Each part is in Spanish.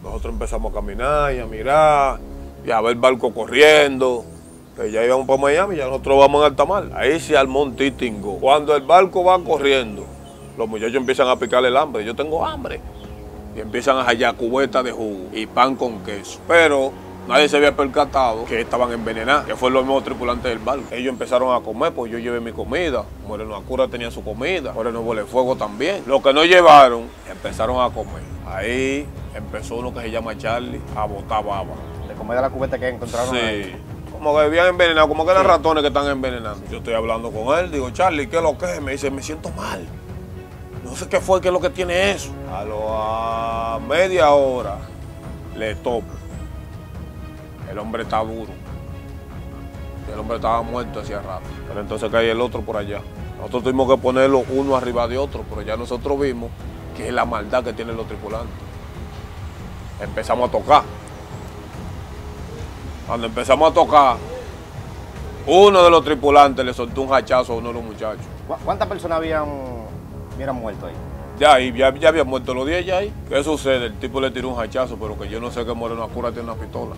Nosotros empezamos a caminar y a mirar y a ver el barco corriendo. Que ya íbamos para Miami, ya nosotros vamos en alta mar. Ahí se armó un titingo. Cuando el barco va corriendo, los muchachos empiezan a picarle el hambre. Yo tengo hambre. Y empiezan a hallar cubetas de jugo y pan con queso. Pero nadie se había percatado que estaban envenenados, que fue los mismos tripulantes del barco. Ellos empezaron a comer, pues yo llevé mi comida. Moreno Acura tenía su comida. Moreno Bolefuego también. Los que no llevaron, empezaron a comer. Ahí empezó uno que se llama Charlie a botar baba. De comer de la cubeta que encontraron Sí. ahí. Como que habían envenenado, como que eran ratones que están envenenando. Yo estoy hablando con él, digo, Charlie, ¿qué es lo que es? Me dice, me siento mal. No sé qué fue, qué es lo que tiene eso. A media hora le topo. El hombre está duro. El hombre estaba muerto hacía rato. Pero entonces cae el otro por allá. Nosotros tuvimos que ponerlo uno arriba de otro, pero ya nosotros vimos que es la maldad que tienen los tripulantes. Empezamos a tocar. Cuando empezamos a tocar, uno de los tripulantes le soltó un hachazo a uno de los muchachos. ¿Cuántas personas hubieran muerto ahí? Ya habían muerto los 10 ya ahí. ¿Qué sucede? El tipo le tiró un hachazo, pero que yo no sé que Moreno Acura tiene una pistola.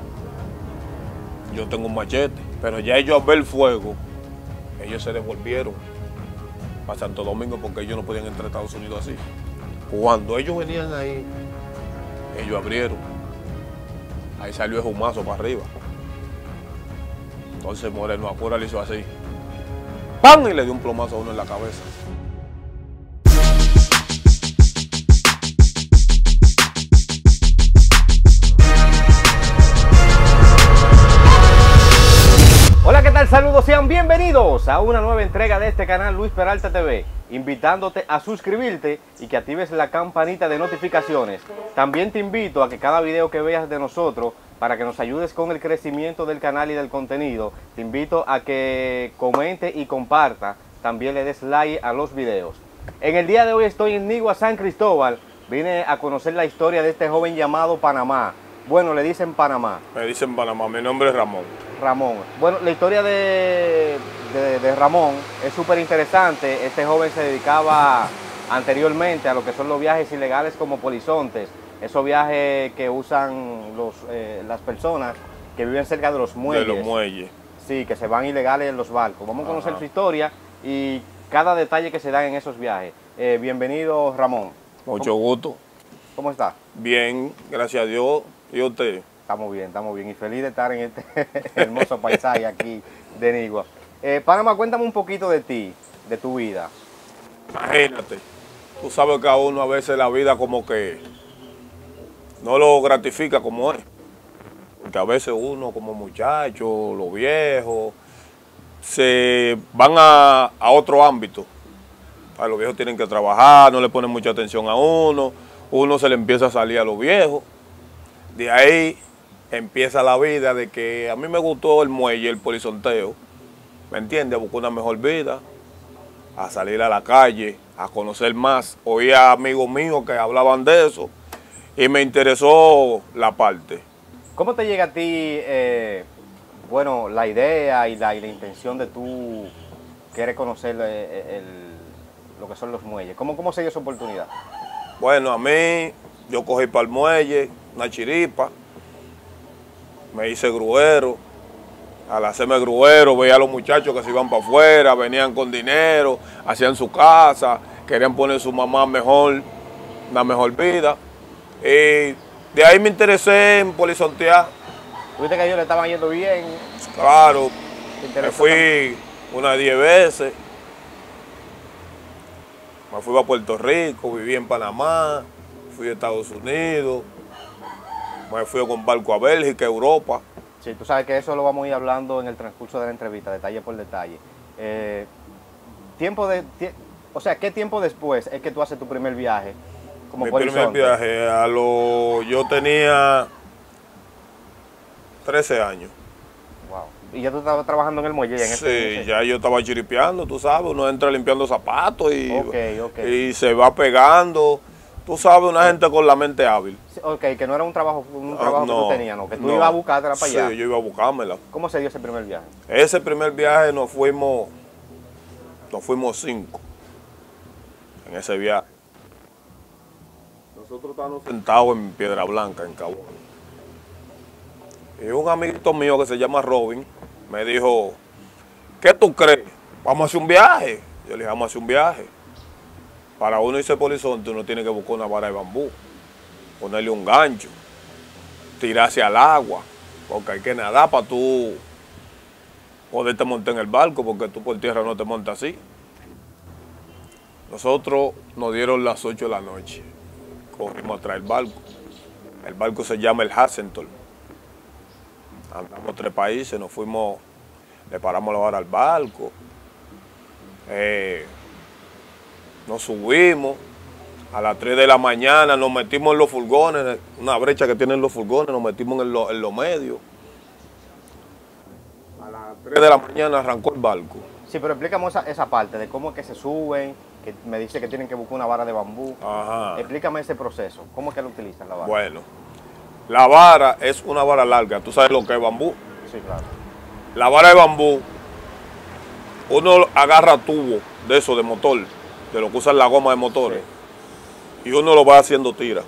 Yo tengo un machete. Pero ya ellos al ver el fuego, ellos se devolvieron para Santo Domingo porque ellos no podían entrar a Estados Unidos así. Cuando ellos venían ahí, ellos abrieron. Ahí salió el humazo para arriba. Entonces Moreno Acura le hizo así. ¡Pam! Y le dio un plomazo a uno en la cabeza. Hola, ¿qué tal? Saludos, sean bienvenidos a una nueva entrega de este canal Luis Peralta TV, invitándote a suscribirte y que actives la campanita de notificaciones. También te invito a que cada video que veas de nosotros, para que nos ayudes con el crecimiento del canal y del contenido, te invito a que comente y comparta, también le des like a los videos. En el día de hoy estoy en Nigua, San Cristóbal. Vine a conocer la historia de este joven llamado Panamá. Bueno, le dicen Panamá. Me dicen Panamá, mi nombre es Ramón. Ramón. Bueno, la historia de Ramón es súper interesante. Este joven se dedicaba anteriormente a lo que son los viajes ilegales como polizontes. Esos viajes que usan las personas que viven cerca de los muelles. De los muelles. Sí, que se van ilegales en los barcos. Vamos a conocer Ajá. su historia y cada detalle que se da en esos viajes. Bienvenido, Ramón. Mucho gusto. ¿Cómo está? Bien, gracias a Dios. ¿Y usted? Estamos bien y feliz de estar en este hermoso paisaje aquí de Nigua. Panamá, cuéntame un poquito de ti, de tu vida. Imagínate, tú sabes que a uno a veces la vida como que no lo gratifica como es. Porque a veces uno como muchacho, los viejos, se van a otro ámbito. Los viejos tienen que trabajar, no le ponen mucha atención a uno se le empieza a salir a los viejos. De ahí empieza la vida de que a mí me gustó el muelle, el polizonteo, ¿me entiendes? A buscar una mejor vida, a salir a la calle, a conocer más. Oía amigos míos que hablaban de eso y me interesó la parte. ¿Cómo te llega a ti, bueno, la idea y la intención de tú querer conocer lo que son los muelles? ¿Cómo se dio esa oportunidad? Bueno, a mí, yo cogí para el muelle, una chiripa, me hice gruero. Al hacerme gruero, veía a los muchachos que se iban para afuera, venían con dinero, hacían su casa, querían poner su mamá mejor, una mejor vida. Y de ahí me interesé en polizontear. ¿Tuviste que a ellos le estaban yendo bien? Claro, ¿Te me interesó fui unas 10 veces. Me fui a Puerto Rico, viví en Panamá, fui a Estados Unidos, me fui con barco a Bélgica, Europa. Sí, tú sabes que eso lo vamos a ir hablando en el transcurso de la entrevista, detalle por detalle. O sea, ¿qué tiempo después es que tú haces tu primer viaje como Mi primer polizonte? viaje, yo tenía 13 años. Wow. ¿Y ya tú estabas trabajando en el muelle? Ya en Sí, ya yo estaba chiripeando, tú sabes, uno entra limpiando zapatos Ok. y se va pegando. Tú sabes, una gente con la mente hábil. Ok, que no era un trabajo que No, tú tenías, ¿no? Que tú no. ibas a buscártela para allá. Sí, yo iba a buscármela. ¿Cómo se dio ese primer viaje? Ese primer viaje nos fuimos 5 en ese viaje. nosotros estábamos sentados en Piedra Blanca, en Cabo. Y un amiguito mío que se llama Robin me dijo, ¿qué tú crees? Vamos a hacer un viaje. Yo le dije, vamos a hacer un viaje. Para uno irse por Horizonte, uno tiene que buscar una vara de bambú, ponerle un gancho, tirarse al agua, porque hay que nadar para tú poderte montar en el barco, porque tú por tierra no te montas así. Nosotros nos dieron las 8 de la noche, corrimos a traer el barco. El barco se llama el Hazentor. Andamos 3 países, nos fuimos, le paramos la vara al barco, nos subimos, a las 3 de la mañana nos metimos en los furgones, una brecha que tienen los furgones, nos metimos en los medios. A las 3 de la mañana arrancó el barco. Sí, pero explícame esa parte de cómo es que se suben, que me dice que tienen que buscar una vara de bambú. Ajá. Explícame ese proceso, cómo es que lo utilizan la vara. Bueno, la vara es una vara larga, tú sabes lo que es bambú. Sí, claro. La vara de bambú, uno agarra tubo de eso, de motor, de lo que usan la goma de motores, sí, y uno lo va haciendo tira.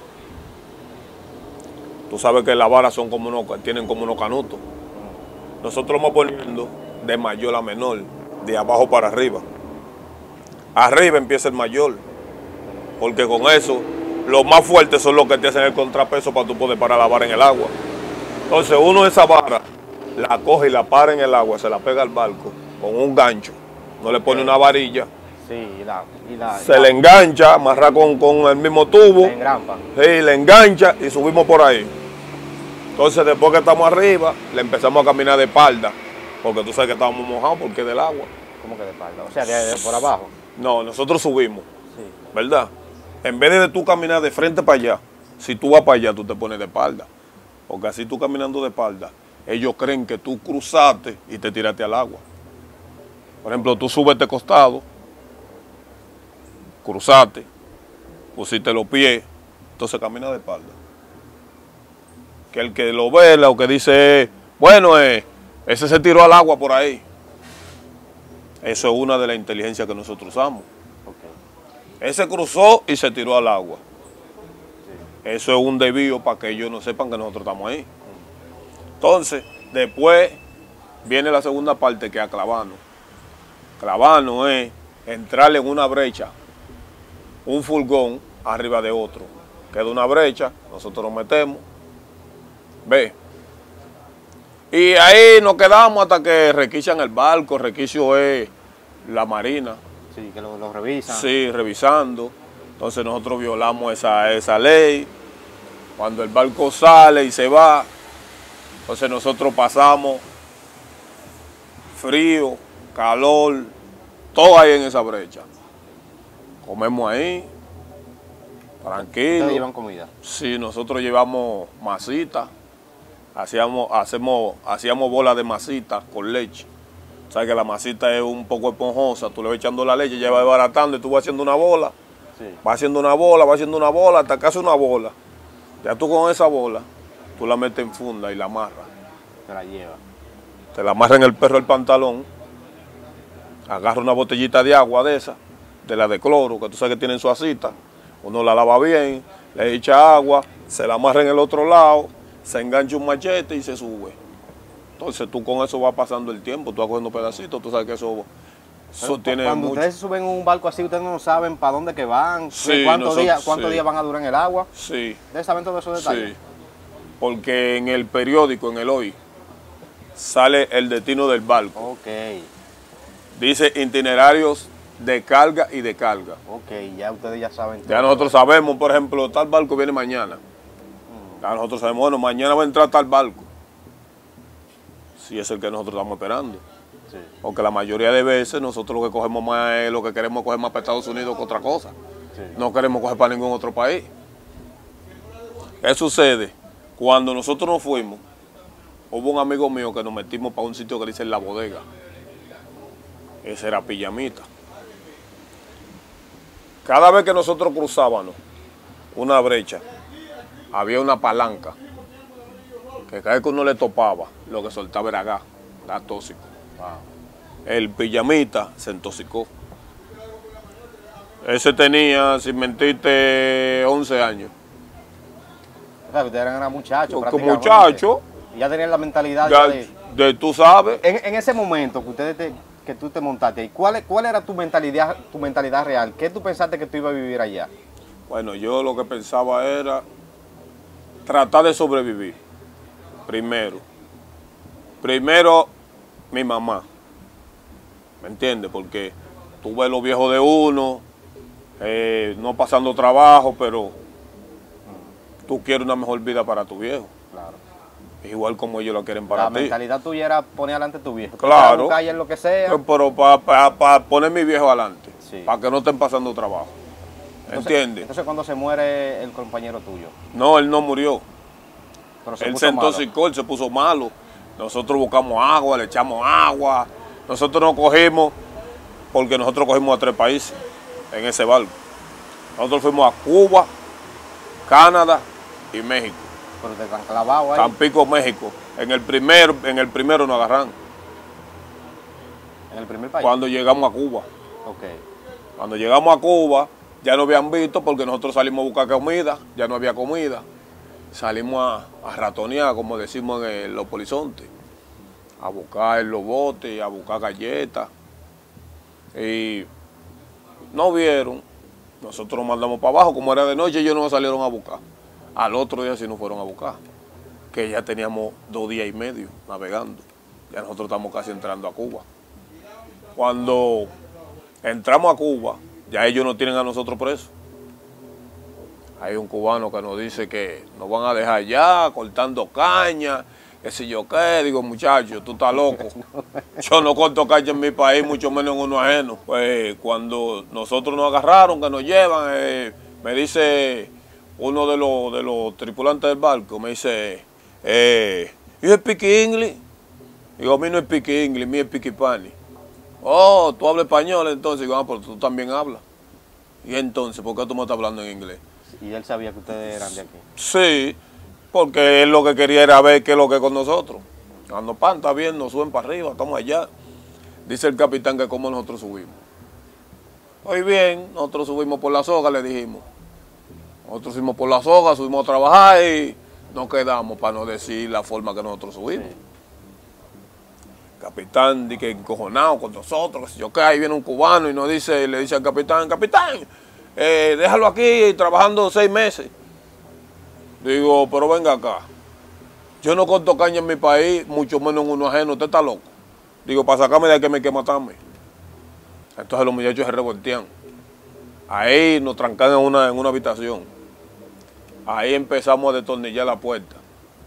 Tú sabes que las varas son como tienen como unos canutos. Nosotros lo vamos poniendo de mayor a menor, de abajo para arriba. Arriba empieza el mayor, porque con eso, los más fuertes son los que te hacen el contrapeso para tú poder parar la vara en el agua. Entonces uno esa vara la coge y la para en el agua, se la pega al barco con un gancho, no le pone una varilla. Sí, se le engancha, amarra con el mismo tubo. Le engrampa. Sí, le engancha y subimos por ahí. Entonces después que estamos arriba, le empezamos a caminar de espalda, porque tú sabes que estábamos mojados porque es del agua. ¿Cómo que de espalda? O sea, de por abajo. No, nosotros subimos, sí, ¿verdad? En vez de tú caminar de frente para allá, si tú vas para allá, tú te pones de espalda. Porque así tú caminando de espalda, ellos creen que tú cruzaste y te tiraste al agua. Por ejemplo, tú subes de costado, cruzaste, pusiste los pies, entonces camina de espalda. Que el que lo ve, lo que dice, bueno, ese se tiró al agua por ahí. Eso es una de las inteligencias que nosotros usamos. Okay. Ese cruzó y se tiró al agua. Sí. Eso es un desvío para que ellos no sepan que nosotros estamos ahí. Entonces, después viene la segunda parte, que es a clavano. Clavano es entrarle en una brecha, un furgón arriba de otro. Queda una brecha, nosotros nos metemos. Ve. Y ahí nos quedamos hasta que requisan el barco. Requicio es la marina. Sí, que lo revisan. Sí, revisando. Entonces nosotros violamos esa ley. Cuando el barco sale y se va, entonces nosotros pasamos frío, calor, todo ahí en esa brecha. Comemos ahí, tranquilo. ¿Ustedes llevan comida? Sí, nosotros llevamos masita. Hacíamos bolas de masita con leche. Sabes que la masita es un poco esponjosa, tú le vas echando la leche, ya va desbaratando y tú vas haciendo una bola. Sí. Vas haciendo una bola, hasta que hace una bola. Ya tú con esa bola, tú la metes en funda y la amarras. Te la llevas. Te la amarras en el perro del pantalón, agarra una botellita de agua de esa, de la de cloro, que tú sabes que tienen su asita, uno la lava bien, le echa agua, se la amarra en el otro lado, se engancha un machete y se sube. Entonces tú con eso vas pasando el tiempo, tú vas cogiendo pedacitos, tú sabes que eso tiene cuando mucho. Ustedes suben un barco así, ustedes no saben para dónde que van, sí, cuántos días van a durar en el agua. Sí. ¿Ustedes saben todos esos detalles? Sí, porque en el periódico, en el Hoy, sale el destino del barco. Ok. Dice itinerarios de carga y de carga. Ok, ya ustedes ya saben. Ya nosotros sabemos, por ejemplo, tal barco viene mañana. Ya nosotros sabemos, bueno, mañana va a entrar tal barco. Si es el que nosotros estamos esperando. Sí. Porque la mayoría de veces nosotros lo que cogemos más es lo que queremos coger más para Estados Unidos que otra cosa. Sí. No queremos coger para ningún otro país. ¿Qué sucede? Cuando nosotros nos fuimos, hubo un amigo mío que nos metimos para un sitio que dice La Bodega. Ese era Pijamita. Cada vez que nosotros cruzábamos una brecha, había una palanca que cada vez que uno le topaba, lo que soltaba era gas tóxico. Wow. El Pijamita se intoxicó. Ese tenía, sin mentirte, 11 años. sea, que ustedes eran muchachos Porque prácticamente. muchachos, Y ya tenían la mentalidad ya, de... tú sabes. En ese momento que que tú te montaste ahí, ¿cuál era tu mentalidad real? ¿Qué tú pensaste que tú ibas a vivir allá? Bueno, yo lo que pensaba era tratar de sobrevivir. Primero, mi mamá. ¿Me entiendes? Porque tú ves los viejos de uno, no pasando trabajo, pero tú quieres una mejor vida para tu viejo. Claro. Igual como ellos lo quieren para La ti. mentalidad tuya era poner adelante a tu viejo. Claro. Calle en lo que sea. Pero para poner mi viejo adelante. Sí. Para que no estén pasando trabajo. ¿Entiendes? Entonces cuando se muere el compañero tuyo. No, él no murió. Pero se Él puso se malo. intoxicó, él se puso malo. Nosotros buscamos agua, le echamos agua. Nosotros nos cogimos, porque nosotros cogimos a 3 países en ese barco. Nosotros fuimos a Cuba, Canadá y México. Pero te están clavados ahí. Tampico, México. En el primero nos agarran. En el primer país. Cuando llegamos a Cuba. Ok. Cuando llegamos a Cuba, ya no habían visto porque nosotros salimos a buscar comida, ya no había comida. Salimos a ratonear, como decimos en los polizontes, a buscar en los botes, a buscar galletas. Y no vieron. Nosotros nos mandamos para abajo, como era de noche, ellos nos salieron a buscar. Al otro día sí nos fueron a buscar, que ya teníamos 2 días y medio navegando. Ya nosotros estamos casi entrando a Cuba. Cuando entramos a Cuba, ya ellos nos tienen a nosotros presos. Hay un cubano que nos dice que nos van a dejar allá cortando caña, qué sé yo qué. Digo, muchacho, tú estás loco. Yo no corto caña en mi país, mucho menos en uno ajeno. Pues cuando nosotros nos agarraron, que nos llevan, me dice uno de los tripulantes del barco, me dice, ¿you speak English? Digo, a mí no es speak English, mí es speak Spanish. Oh, tú hablas español, entonces. Digo, pero tú también hablas. Y entonces, ¿por qué tú me estás hablando en inglés? Y él sabía que ustedes eran de aquí. Sí, porque él lo que quería era ver qué es lo que es con nosotros. Cuando pan, está bien, nos suben para arriba, estamos allá. Dice el capitán que cómo nosotros subimos. Muy bien, nosotros subimos por la soga, le dijimos. Nosotros subimos por la soga, subimos a trabajar y nos quedamos, para no decir la forma que nosotros subimos. Sí. Capitán, di que encojonado con nosotros, que si yo qué, ahí viene un cubano y nos dice, le dice al capitán, déjalo aquí trabajando 6 meses. Digo, pero venga acá. Yo no corto caña en mi país, mucho menos en uno ajeno, usted está loco. Digo, para sacarme de aquí me hay que matarme. Entonces los muchachos se revoltean. Ahí nos trancan en una habitación. Ahí empezamos a destornillar la puerta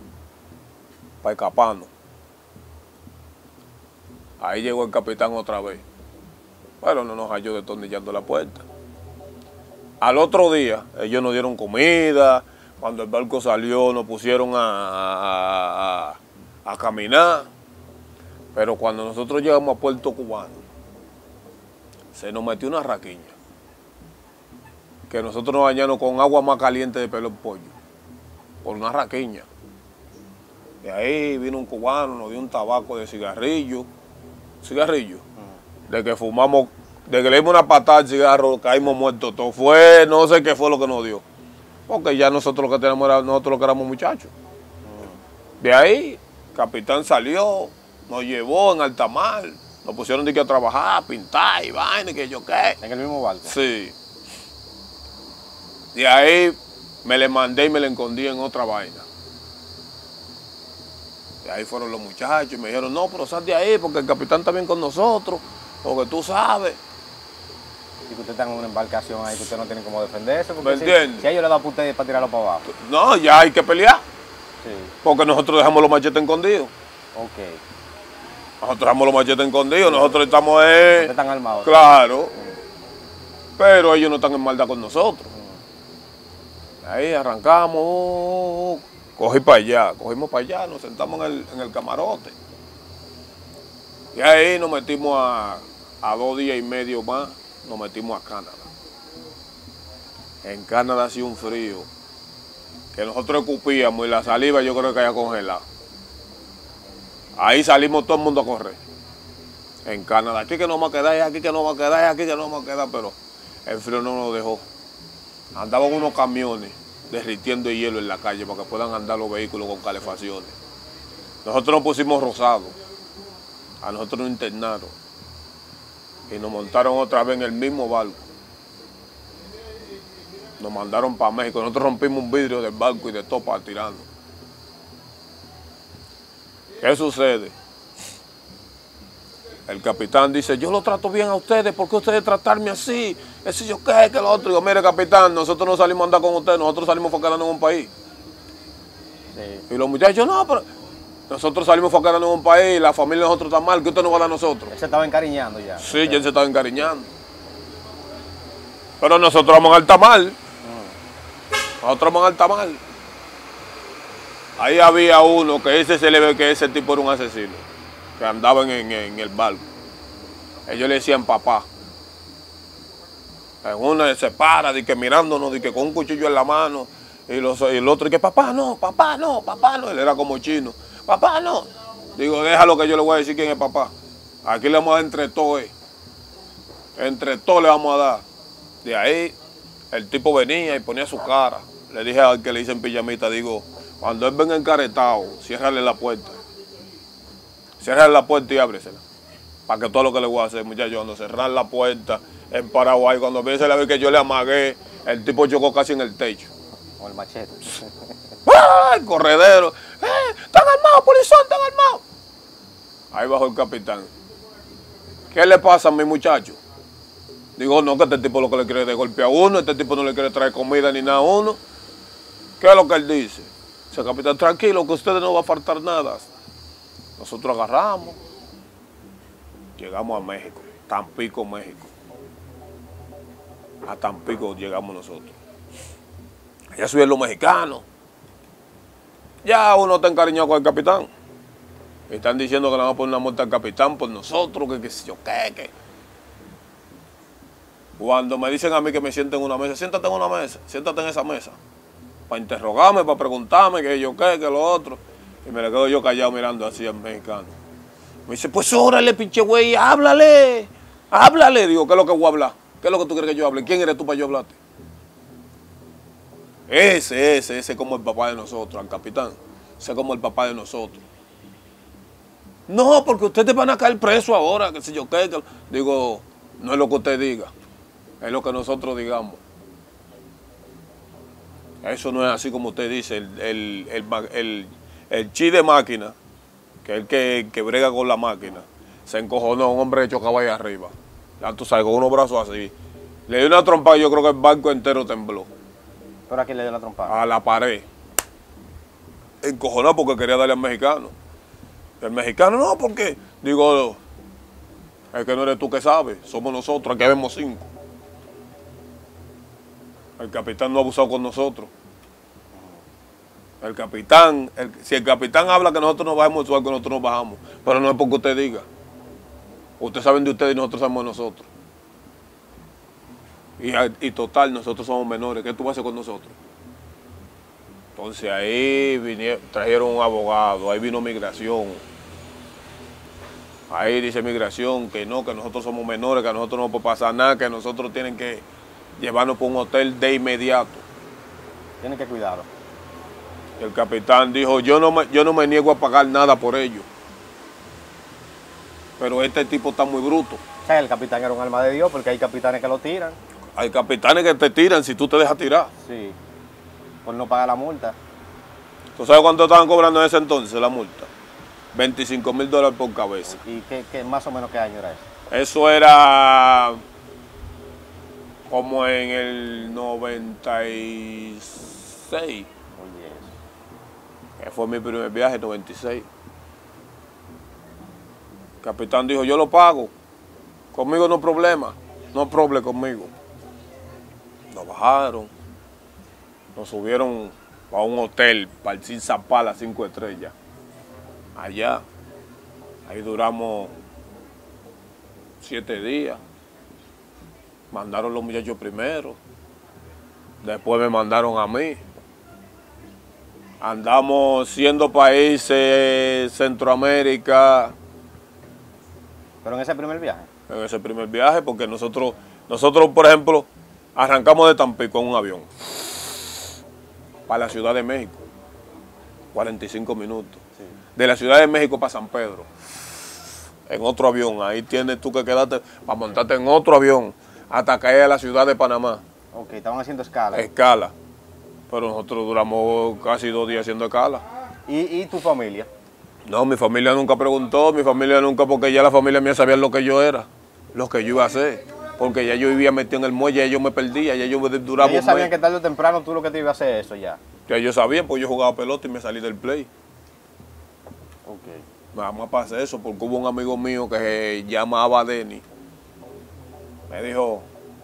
para escaparnos. Ahí llegó el capitán otra vez. Pero no nos halló destornillando la puerta. Al otro día, ellos nos dieron comida. Cuando el barco salió, nos pusieron a caminar. Pero cuando nosotros llegamos a Puerto Cubano, se nos metió una raquiña. Que nosotros nos bañamos con agua más caliente de pelo en pollo. Por una raquiña. De ahí vino un cubano, nos dio un tabaco de cigarrillo. De que fumamos, de que le dimos una patada al cigarro, caímos muertos todos. No sé qué fue lo que nos dio. Porque ya nosotros lo que tenemos era nosotros lo que éramos muchachos. De ahí, capitán salió, nos llevó en alta mar, nos pusieron de que a trabajar, a pintar y vaina, que yo qué. ¿En el mismo barco? Sí. De ahí me le mandé y me le escondí en otra vaina. De ahí fueron los muchachos y me dijeron, no, pero sal de ahí porque el capitán está bien con nosotros, porque tú sabes. Y que usted está en una embarcación ahí que usted no tiene cómo defenderse. ¿Me Porque entiendes? si a ellos le da para ustedes para tirarlo para abajo. No, ya hay que pelear, Sí. porque nosotros dejamos los machetes escondidos. Ok. Nosotros dejamos los machetes escondidos, nosotros estamos Ustedes están armados. claro, pero ellos no están en maldad con nosotros. Ahí arrancamos, cogimos para allá, nos sentamos en el camarote. Y ahí nos metimos a 2 días y medio más, nos metimos a Canadá. En Canadá hacía un frío que nosotros escupíamos y la saliva yo creo que había congelado. Ahí salimos todo el mundo a correr. En Canadá, aquí que no me quedar, aquí que no me quedar, aquí que no me quedar, pero el frío no nos dejó. Andaban unos camiones derritiendo hielo en la calle para que puedan andar los vehículos con calefacciones. Nosotros nos pusimos rosados, a nosotros nos internaron y nos montaron otra vez en el mismo barco. Nos mandaron para México, nosotros rompimos un vidrio del barco y de todo para tirarnos. ¿Qué sucede? El capitán dice, yo lo trato bien a ustedes, ¿por qué ustedes tratarme así? Ese yo qué, que lo otro. Digo, mire capitán, nosotros no salimos a andar con ustedes, nosotros salimos a quedarnos en un país. Sí. Y los muchachos, no, pero nosotros salimos a quedarnos en un país, la familia de nosotros está mal, ¿qué usted nos va a dar a nosotros? Él se estaba encariñando ya. Sí, ya él se estaba encariñando. Pero nosotros vamos al tamal. Nosotros vamos al tamal. Ahí había uno que ese se le ve que ese tipo era un asesino, que andaba en el barco. Ellos le decían papá. En una se para, de que mirándonos, de que con un cuchillo en la mano, y el otro, y que papá no, papá no, papá no. Él era como chino, papá no. Digo, déjalo que yo le voy a decir quién es papá. Aquí le vamos a dar entre todos. Entre todos le vamos a dar. De ahí, el tipo venía y ponía su cara. Le dije al que le hice en pijamita, digo, cuando él venga encaretado, ciérrale la puerta. Ciérrale la puerta y ábresela. Para que todo lo que le voy a hacer, muchachos, cuando cerrar la puerta en Paraguay, cuando viene a ver que yo le amagué, el tipo chocó casi en el techo. Con el machete. ¡Ay, corredero! ¡Están armados, polizón, están armados! Ahí bajó el capitán. ¿Qué le pasa a mi muchacho? Digo, no, que este tipo lo que le quiere de golpe a uno, este tipo no le quiere traer comida ni nada a uno. ¿Qué es lo que él dice? Dice, capitán, tranquilo, que a ustedes no va a faltar nada. Nosotros agarramos, llegamos a México, Tampico, México. A Tampico llegamos nosotros. Allá subieron los mexicanos. Ya uno está encariñado con el capitán. Y están diciendo que le van a poner una multa al capitán por nosotros, que si yo qué. Cuando me dicen a mí que me sienten en una mesa, siéntate en una mesa, siéntate en esa mesa. Para interrogarme, para preguntarme que yo qué, que lo otro. Y me le quedo yo callado mirando así al mexicano. Me dice, pues órale, pinche güey, háblale. Digo, ¿qué es lo que voy a hablar? ¿Qué es lo que tú quieres que yo hable? ¿Quién eres tú para yo hablarte? Ese es como el papá de nosotros, al capitán. Ese es como el papá de nosotros. No, porque ustedes van a caer preso ahora, que si yo qué. Digo, no es lo que usted diga, es lo que nosotros digamos. Eso no es así como usted dice. El chi de máquina, que es el que brega con la máquina, se encojonó, un hombre chocaba ahí arriba. Ya tú sabes, con unos brazos así. Le dio una trompada y yo creo que el barco entero tembló. ¿Pero a quién le dio la trompada? A la pared. Encojonado porque quería darle al mexicano. El mexicano, no, porque, digo, es que no eres tú que sabes, somos nosotros, aquí vemos 5. El capitán no ha abusado con nosotros. El capitán, si el capitán habla que nosotros nos bajemos el sueldo, nosotros nos bajamos. Pero no es porque usted diga. Ustedes saben de ustedes y nosotros sabemos de nosotros. Y total, nosotros somos menores. ¿Qué tú vas a hacer con nosotros? Entonces ahí trajeron un abogado, ahí vino migración. Ahí dice migración que no, que nosotros somos menores, que a nosotros no puede pasar nada, que nosotros tienen que llevarnos por un hotel de inmediato. Tienen que cuidarlo. El capitán dijo, yo no me niego a pagar nada por ello. Pero este tipo está muy bruto. O sea, el capitán era un alma de Dios, porque hay capitanes que lo tiran. Hay capitanes que te tiran si tú te dejas tirar. Sí, por no pagar la multa. ¿Tú sabes cuánto estaban cobrando en ese entonces la multa? $25,000 por cabeza. ¿Y qué más o menos qué año era eso? Eso era como en el 96. Oye, eso. Que fue mi primer viaje, 96. El capitán dijo, yo lo pago. Conmigo no hay problema. No hay problema conmigo. Nos bajaron. Nos subieron a un hotel, para el Sin Zapala, 5 estrellas. Allá. Ahí duramos 7 días. Mandaron los muchachos primero. Después me mandaron a mí. Andamos siendo países, Centroamérica. ¿Pero en ese primer viaje? En ese primer viaje, porque nosotros, por ejemplo, arrancamos de Tampico en un avión. para la Ciudad de México, 45 minutos. Sí. De la Ciudad de México para San Pedro, en otro avión. Ahí tienes tú que quedarte para montarte en otro avión hasta caer a la ciudad de Panamá. Ok, estaban haciendo escala. Escala. Pero nosotros duramos casi 2 días haciendo escala. ¿Y tu familia? No, mi familia nunca preguntó, mi familia nunca, porque ya la familia mía sabía lo que yo era, lo que yo iba a hacer. Porque ya yo vivía metido en el muelle, ya yo me perdía, ya yo duraba Ellos un sabían mes. que tarde o temprano tú lo que te ibas a hacer eso ya. Ya yo sabía, pues yo jugaba pelota y me salí del play. Ok. Nada más pasa eso, porque hubo un amigo mío que se llamaba Denny. Me dijo,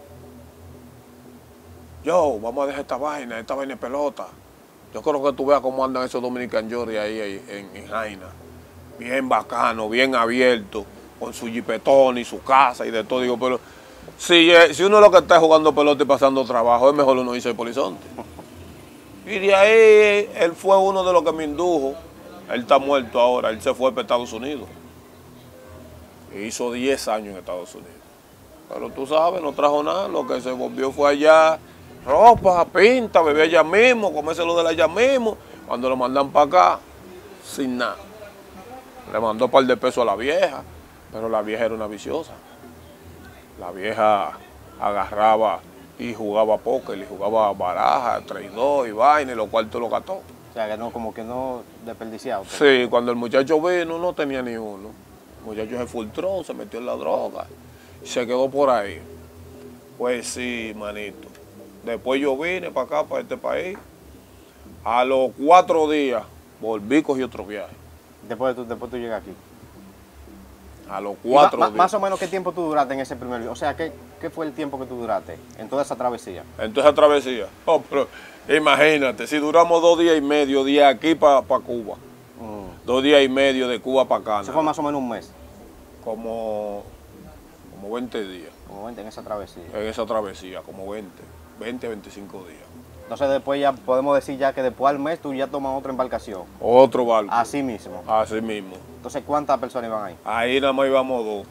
yo, vamos a dejar esta vaina es pelota. Yo creo que tú veas cómo andan esos Dominican Jory ahí en Jaina. Bien bacano, bien abierto, con su jipetón y su casa y de todo. Digo, pero si uno lo que está jugando pelota y pasando trabajo, es mejor uno irse de Polizonte. Y de ahí él fue uno de los que me indujo. Él está muerto ahora, él se fue para Estados Unidos. Y hizo 10 años en Estados Unidos. Pero tú sabes, no trajo nada, lo que se volvió fue allá, ropa, pinta, bebía allá mismo, comérselo de allá mismo. Cuando lo mandan para acá, sin nada. Le mandó un par de pesos a la vieja, pero la vieja era una viciosa. La vieja agarraba y jugaba póker, y jugaba baraja, traidor y vaina, y los cuartos lo gastó. O sea, que no, como que no desperdiciado. Sí, cuando el muchacho vino no tenía ni uno. El muchacho se filtró, se metió en la droga y se quedó por ahí. Pues sí, manito. Después yo vine para acá, para este país. A los 4 días volví y cogí otro viaje. Después tú llegas aquí. A los 4 días. Más o menos, ¿qué tiempo tú duraste en ese primer viaje? O sea, ¿qué fue el tiempo que tú duraste en toda esa travesía? Entonces esa travesía. Oh, pero imagínate, si duramos 2 días y medio de aquí para Cuba. 2 días y medio de Cuba para acá. Eso fue más o menos un mes. Como 20 días. Como 20 en esa travesía. En esa travesía, como 20 a 25 días. Entonces después ya podemos decir ya que después al mes tú ya tomas otra embarcación. Otro barco. Así mismo. Así mismo. Entonces, ¿cuántas personas iban ahí? Ahí nada más íbamos 2.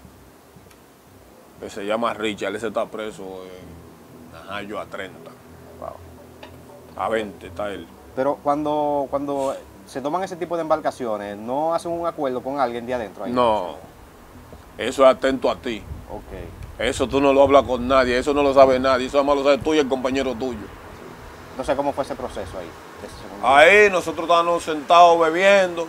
Que se llama Richard, ese está preso en Najayo a 30. Wow. A 20 está él. Pero cuando se toman ese tipo de embarcaciones, ¿no hacen un acuerdo con alguien de adentro ahí? No. Eso es atento a ti. Ok. Eso tú no lo hablas con nadie, eso no lo sabe nadie, eso además lo sabes tú y el compañero tuyo. Entonces, ¿cómo fue ese proceso ahí? Ese segundo día? Ahí nosotros estábamos sentados bebiendo.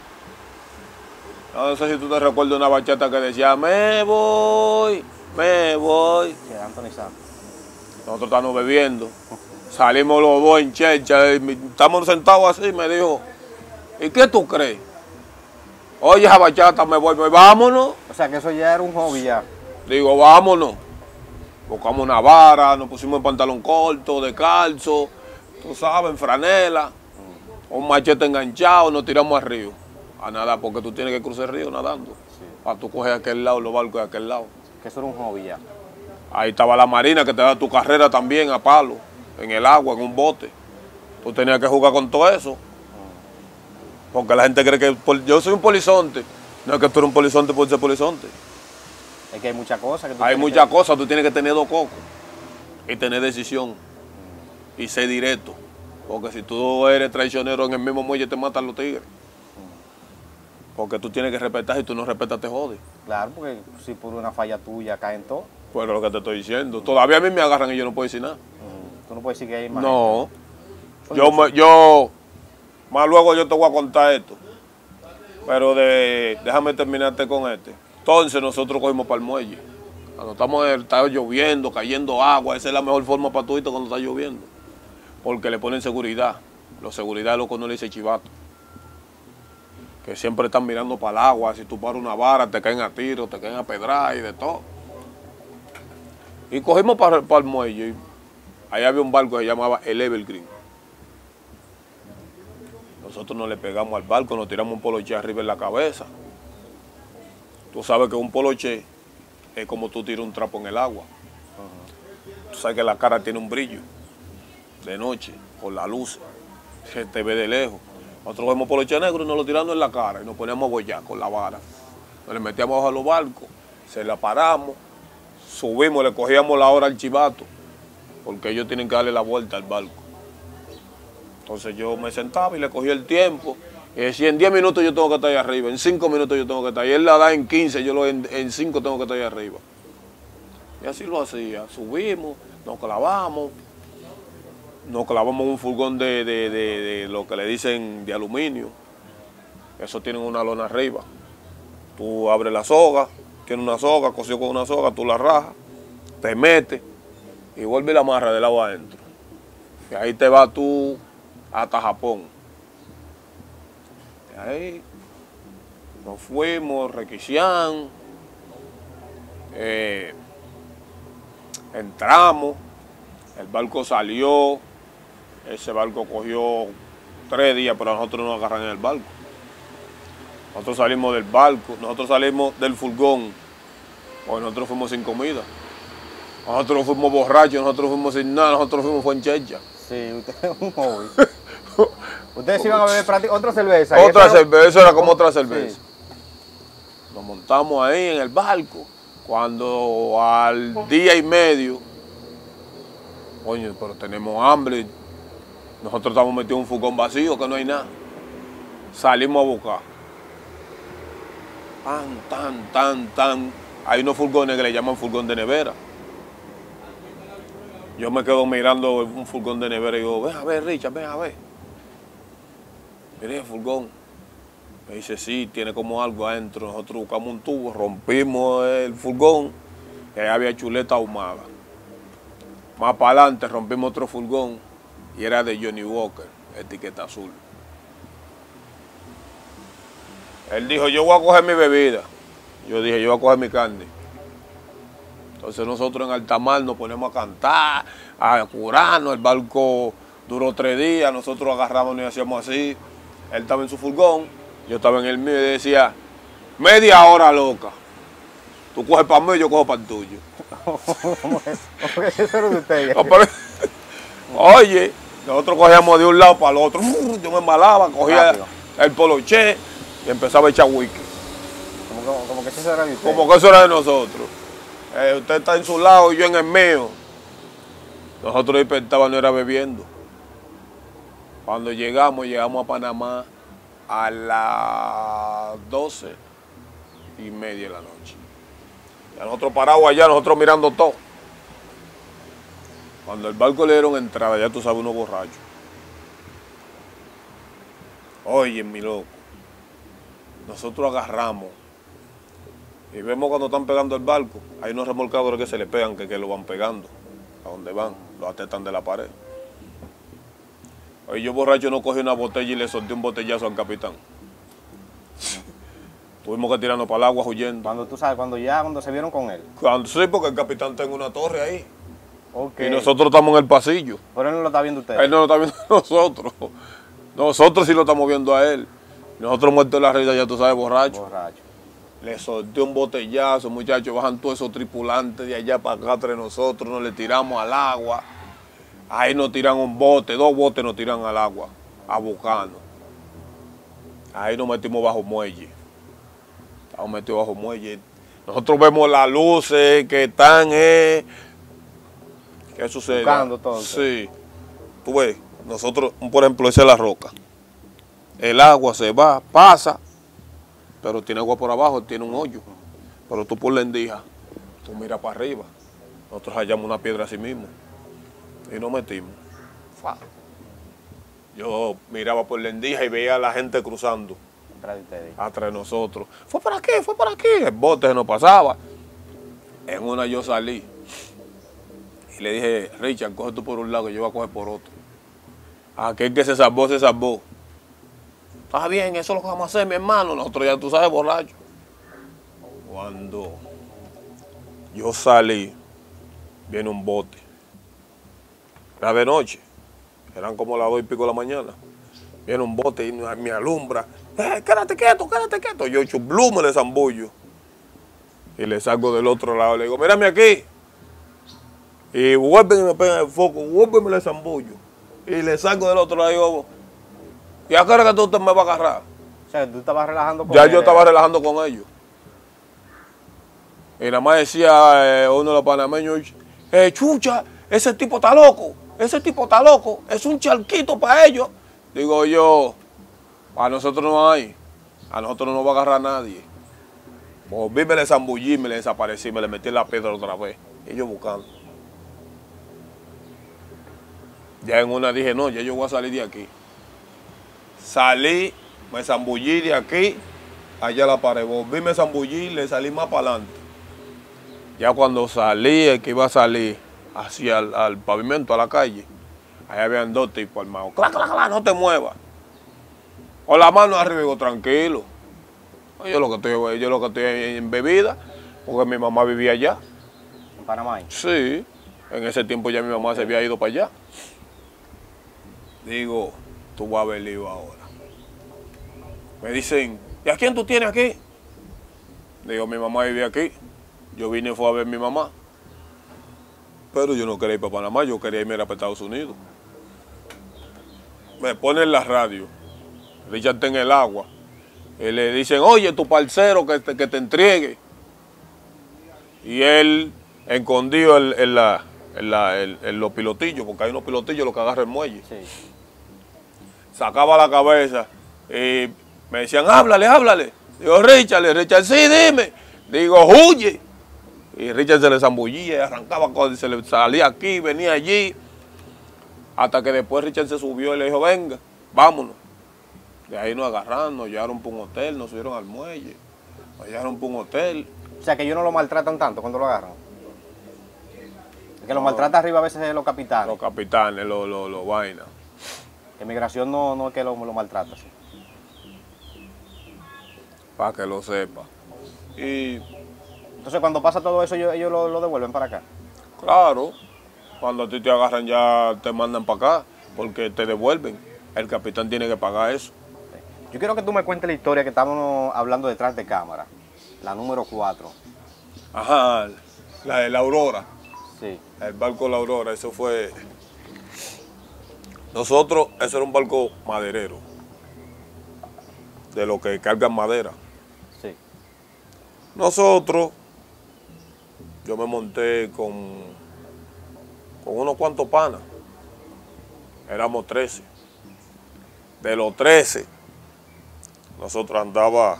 No sé si tú te recuerdas una bachata que decía, me voy. Sí, Anthony Santos. Nosotros estábamos bebiendo. Salimos los dos en chercha, estamos sentados así, me dijo, ¿y qué tú crees? Oye, esa bachata, me voy, vámonos. O sea, que eso ya era un hobby ya. Digo, vámonos. Buscamos una vara, nos pusimos en pantalón corto, descalzo, tú sabes, en franela, un machete enganchado, nos tiramos al río. A nadar, porque tú tienes que cruzar el río nadando. Sí. Para tú coger aquel lado, los barcos de aquel lado. Que eso era un hobby ya. Ahí estaba la marina que te da tu carrera también a palo, en el agua, en un bote. Tú tenías que jugar con todo eso. Porque la gente cree que yo soy un polizonte. No es que tú eres un polizonte por ser polizonte. Es que hay muchas cosas que tú Hay tienes muchas que- cosas, tú tienes que tener 2 cocos y tener decisión y ser directo. Porque si tú eres traicionero en el mismo muelle te matan los tigres. Porque tú tienes que respetar, y tú no respetas te jodes. Claro, porque si por una falla tuya caen todos, Pues es lo que te estoy diciendo. Todavía a mí me agarran y yo no puedo decir nada. tú no puedes decir que hay más. No. Oye, Yo, más luego yo te voy a contar esto. Pero déjame terminarte con este. Entonces nosotros cogimos para el muelle. Cuando está lloviendo, cayendo agua, esa es la mejor forma para tú irte cuando está lloviendo. Porque le ponen seguridad. Los seguridad loco no le dice chivato. Que siempre están mirando para el agua. Si tú paras una vara, te caen a tiro, te caen a pedrar y de todo. Y cogimos para el muelle. Y ahí había un barco que se llamaba el Evergreen. Nosotros nos le pegamos al barco, nos tiramos un poloche arriba en la cabeza. Tú sabes que un poloche es como tú tiras un trapo en el agua. Tú sabes que la cara tiene un brillo de noche, con la luz, se te ve de lejos. Nosotros cogemos poloche negro y nos lo tiramos en la cara y nos poníamos a bollar con la vara. Nos le metíamos abajo a los barcos, se la paramos, subimos, le cogíamos la hora al chivato, porque ellos tienen que darle la vuelta al barco. Entonces yo me sentaba y le cogía el tiempo. Y decía, en 10 minutos yo tengo que estar ahí arriba, en 5 minutos yo tengo que estar ahí. Él la da en 15, yo en 5 tengo que estar ahí arriba. Y así lo hacía. Subimos, nos clavamos un furgón de lo que le dicen de aluminio. Eso tienen una lona arriba. Tú abres la soga, tiene una soga, cosido con una soga, tú la rajas, te metes y vuelve y la amarra del lado adentro. Y ahí te vas tú hasta Japón. Y ahí nos fuimos, Requisián, entramos, el barco salió, ese barco cogió 3 días, pero nosotros nos agarran en el barco. Nosotros salimos del barco, nosotros salimos del furgón, porque nosotros fuimos sin comida. Nosotros fuimos borrachos, nosotros fuimos sin nada, nosotros fuimos fue en checha. Sí, usted es un hobby. Ustedes iban a beber otra cerveza. Otra cerveza, eso era como otra cerveza. Sí. Nos montamos ahí en el barco, cuando al día y medio, coño, pero tenemos hambre, nosotros estamos metidos en un furgón vacío, que no hay nada. Salimos a buscar. Tan. Hay unos furgones que le llaman furgón de nevera. Yo me quedo mirando un furgón de nevera y digo, ven a ver, Richard, ven a ver. Mire el furgón. Me dice, sí, tiene como algo adentro. Nosotros buscamos un tubo, rompimos el furgón y ahí había chuleta ahumada. Más para adelante rompimos otro furgón y era de Johnny Walker, etiqueta azul. Él dijo, yo voy a coger mi bebida. Yo dije, yo voy a coger mi carne. Entonces nosotros en alta mar nos ponemos a cantar, a curarnos. El barco duró 3 días, nosotros agarramos y hacíamos así. Él estaba en su furgón, yo estaba en el mío y decía, media hora loca. Tú coges para mí y yo cojo para el tuyo. ¿Cómo es eso de ustedes? No, pero, oye, nosotros cogíamos de un lado para el otro. Yo me embalaba, cogía el poloché y empezaba a echar whisky. Como que eso era de ustedes. Como que eso era de nosotros. Usted está en su lado y yo en el mío. Nosotros despertábamos, no era bebiendo. Cuando llegamos a Panamá a las 12:30 de la noche. Y nosotros parados allá, nosotros mirando todo. Cuando el barco le dieron entrada, ya tú sabes, unos borrachos. Oye, mi loco, nosotros agarramos y vemos cuando están pegando el barco, hay unos remolcadores que se le pegan, que lo van pegando, a donde van, lo atetan de la pared. Oye, yo borracho no cogí una botella y le solté un botellazo al capitán. Tuvimos que tirarnos para el agua huyendo. Cuando se vieron con él. Sí, porque el capitán está en una torre ahí. Okay. Y nosotros estamos en el pasillo. Pero él no lo está viendo usted. Él no lo está viendo a nosotros. Nosotros sí lo estamos viendo a él. Nosotros muertos de la risa, ya tú sabes, borracho. Le solté un botellazo, muchachos, bajan todos esos tripulantes de allá para acá entre nosotros, nos le tiramos al agua. Ahí nos tiran un bote, 2 botes nos tiran al agua, a buscarnos. Ahí nos metimos bajo muelle. Estamos metidos bajo muelle. Nosotros vemos las luces que están, ¿qué sucede? Buscando todo. Sí. Tú ves, nosotros, por ejemplo, esa es la roca. El agua se va, pasa, pero tiene agua por abajo, tiene un hoyo. Pero tú por la endija, tú miras para arriba. Nosotros hallamos una piedra así mismo. Y nos metimos. Yo miraba por la endija y veía a la gente cruzando. Atrás de nosotros. Fue por aquí. El bote se nos pasaba. En una yo salí. Y le dije, Richard, coge tú por un lado y yo voy a coger por otro. Aquel que se salvó, se salvó. Está bien, eso es lo que vamos a hacer, mi hermano. Nosotros ya tú sabes, borracho. Cuando yo salí, viene un bote. Era de noche. Eran como las 2:00 y pico de la mañana. Viene un bote y me alumbra. Quédate quieto. Yo chublú, me le zambullo. Y le salgo del otro lado. Le digo, mírame aquí. Y vuelven y me pegan el foco. Vuelven y me le zambullo. Y le salgo del otro lado y digo, ¿y a qué hora que usted me va a agarrar? O sea, tú estabas relajando con ya él. Yo estaba relajando con ellos. Y nada más decía uno de los panameños, chucha, ese tipo está loco. Es un charquito para ellos. Digo yo, a nosotros no hay, a nosotros no nos va a agarrar nadie. Volví, me le zambullí, me le desaparecí, me le metí en la piedra otra vez. Y yo buscando. Ya en una dije, no, ya yo voy a salir de aquí. Salí, me zambullí de aquí, allá a la pared. Volví, me zambullí, le salí más para adelante. Ya cuando salí, el que iba a salir hacia al pavimento, a la calle, ahí habían dos tipos armados. ¡Clac, clac, clac! No te muevas. Con la mano arriba, digo, tranquilo. Yo lo que estoy en bebida, porque mi mamá vivía allá. ¿En Panamá? Sí, en ese tiempo ya mi mamá se había ido para allá. Digo, tú vas a ver lío ahora. Me dicen, ¿y a quién tú tienes aquí? Digo, mi mamá vivía aquí. Yo vine y fue a ver a mi mamá. Pero yo no quería ir para Panamá, yo quería irme para Estados Unidos. Me ponen la radio, Richard está en el agua. Y le dicen, oye, tu parcero que te entregue. Y él escondido en los pilotillos, porque hay unos pilotillos los que agarran el muelle. Sí. Sacaba la cabeza y me decían, háblale, háblale. Digo, Richard, sí, dime. Digo, huye. Y Richard se le zambullía y arrancaba, se le salía aquí, venía allí. Hasta que después Richard se subió y le dijo, venga, vámonos. De ahí nos agarraron, nos llevaron para un hotel, nos subieron al muelle, nos llevaron para un hotel. O sea que ellos no lo maltratan tanto cuando lo agarran. El que lo maltrata arriba a veces es los capitanes. Los capitanes, los vainas. Que migración no es que lo maltrata. Sí. Para que lo sepa. Y Entonces cuando pasa todo eso ellos lo devuelven para acá. claro, cuando a ti te agarran ya te mandan para acá, porque te devuelven. El capitán tiene que pagar eso. Yo quiero que tú me cuentes la historia que estábamos hablando detrás de cámara. La número 4. Ajá, la de la Aurora. Sí. El barco La Aurora, eso fue... Nosotros, eso era un barco maderero, de lo que cargan madera. Sí. Nosotros, yo me monté con unos cuantos panas, éramos 13. De los 13, nosotros andaba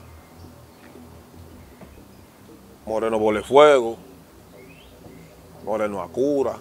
Moreno Bolefuego, Moreno Acura,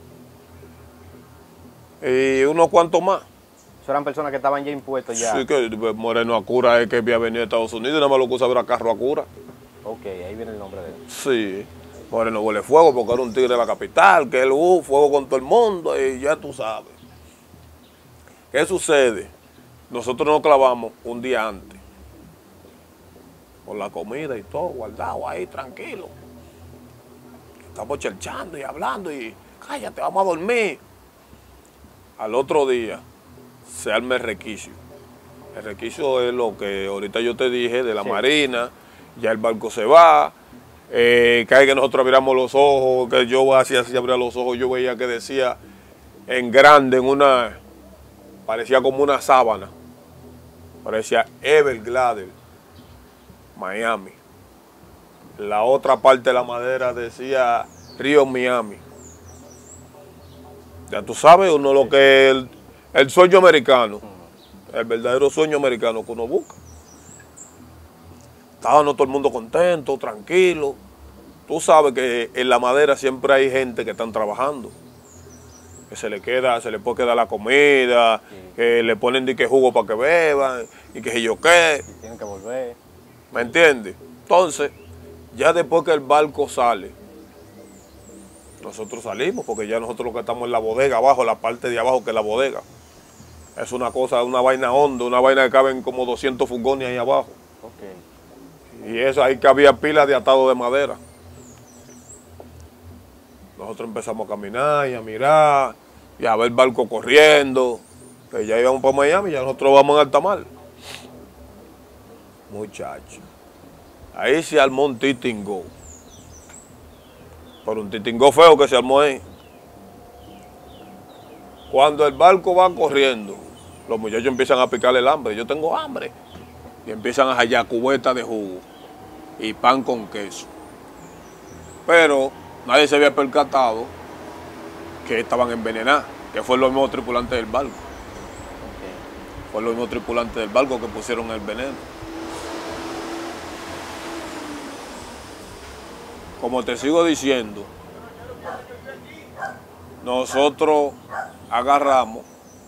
y unos cuantos más. Eso eran personas que estaban ya impuestos ya. Sí, que Moreno Acura es que había venido de Estados Unidos y nada más lo que usaba era carro Acura. Ok, ahí viene el nombre de él. Sí, Moreno Bolefuego porque era un tigre de la capital, que él fuego con todo el mundo y ya tú sabes. ¿Qué sucede? Nosotros nos clavamos un día antes, con la comida y todo, guardado ahí, tranquilo. Estamos cherchando y hablando y cállate, vamos a dormir. Al otro día se arma el requisio. El requisio es lo que ahorita yo te dije de la marina, ya el barco se va, cada que nosotros abriéramos los ojos, que yo hacía así, abría los ojos, yo veía que decía en grande, parecía como una sábana, parecía Everglades, Miami. La otra parte de la madera decía Río Miami. Ya tú sabes, uno lo que es el sueño americano, el verdadero sueño americano que uno busca. Estábamos todo el mundo contento, tranquilo. Tú sabes que en la madera siempre hay gente que están trabajando. Que se le puede quedar la comida, que le ponen de que jugo para que beban, y que yo qué. Y tienen que volver. ¿Me entiendes? Entonces, ya después que el barco sale, nosotros salimos, porque ya nosotros lo que estamos en la bodega abajo, la parte de abajo que es la bodega. Es una cosa, una vaina honda, una vaina que caben como 200 furgones ahí abajo. Okay. Y eso ahí que había pilas de atado de madera. Nosotros empezamos a caminar y a mirar y a ver el barco corriendo, que ya íbamos para Miami, ya nosotros vamos en alta mar. Muchachos, ahí se armó un titingó. Pero un titingó feo que se armó ahí. Cuando el barco va corriendo, los muchachos empiezan a picarle el hambre. Yo tengo hambre. Y empiezan a hallar cubetas de jugo y pan con queso. Pero nadie se había percatado que estaban envenenados, que fue los mismos tripulantes del barco. Okay. Fue los mismos tripulantes del barco que pusieron el veneno. Como te sigo diciendo, nosotros agarramos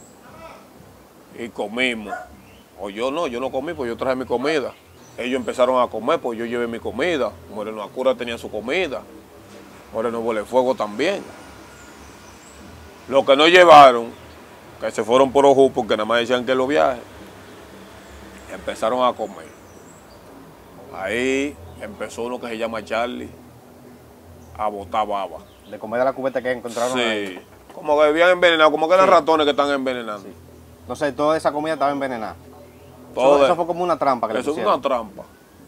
y comimos. O yo no comí, pues yo traje mi comida. Ellos empezaron a comer, pues yo llevé mi comida. Moreno Acura tenía su comida. Moreno Bolefuego también. Lo que no llevaron, que se fueron por Ojú, porque nada más decían que los viajes, empezaron a comer. Ahí empezó uno que se llama Charlie a botar baba. De comer de la cubeta que encontraron Sí, ahí. como que habían envenenado, como que eran ratones que están envenenando. Sí. Entonces toda esa comida estaba envenenada. Eso fue como una trampa que le Eso es pusieron. una trampa.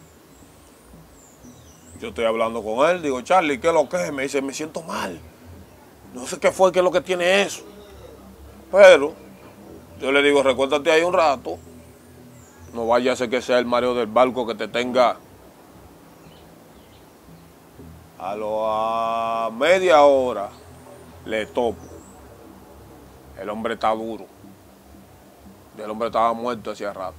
Yo estoy hablando con él, digo, Charlie, ¿qué es lo que es? Me dice, me siento mal. No sé qué fue, qué es lo que tiene eso. Pero yo le digo, recuérdate ahí un rato. No vaya a ser que sea el mareo del barco que te tenga a media hora. Le topo. El hombre está duro. Y el hombre estaba muerto hacía rato.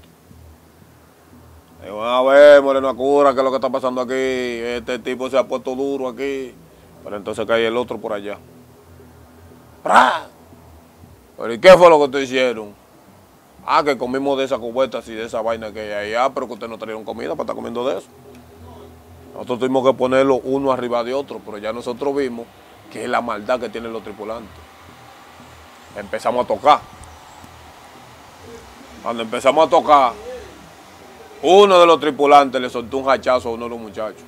Digo, a ver, Moreno Acura, ¿qué es lo que está pasando aquí? Este tipo se ha puesto duro aquí. Pero entonces cae el otro por allá. ¡Pra! ¿Pero y qué fue lo que te hicieron? Ah, que comimos de esas cubetas y de esa vaina que hay allá, pero que ustedes no trajeron comida para estar comiendo de eso. Nosotros tuvimos que ponerlo uno arriba de otro, pero ya nosotros vimos que es la maldad que tienen los tripulantes. Empezamos a tocar. Cuando empezamos a tocar, uno de los tripulantes le soltó un hachazo a uno de los muchachos.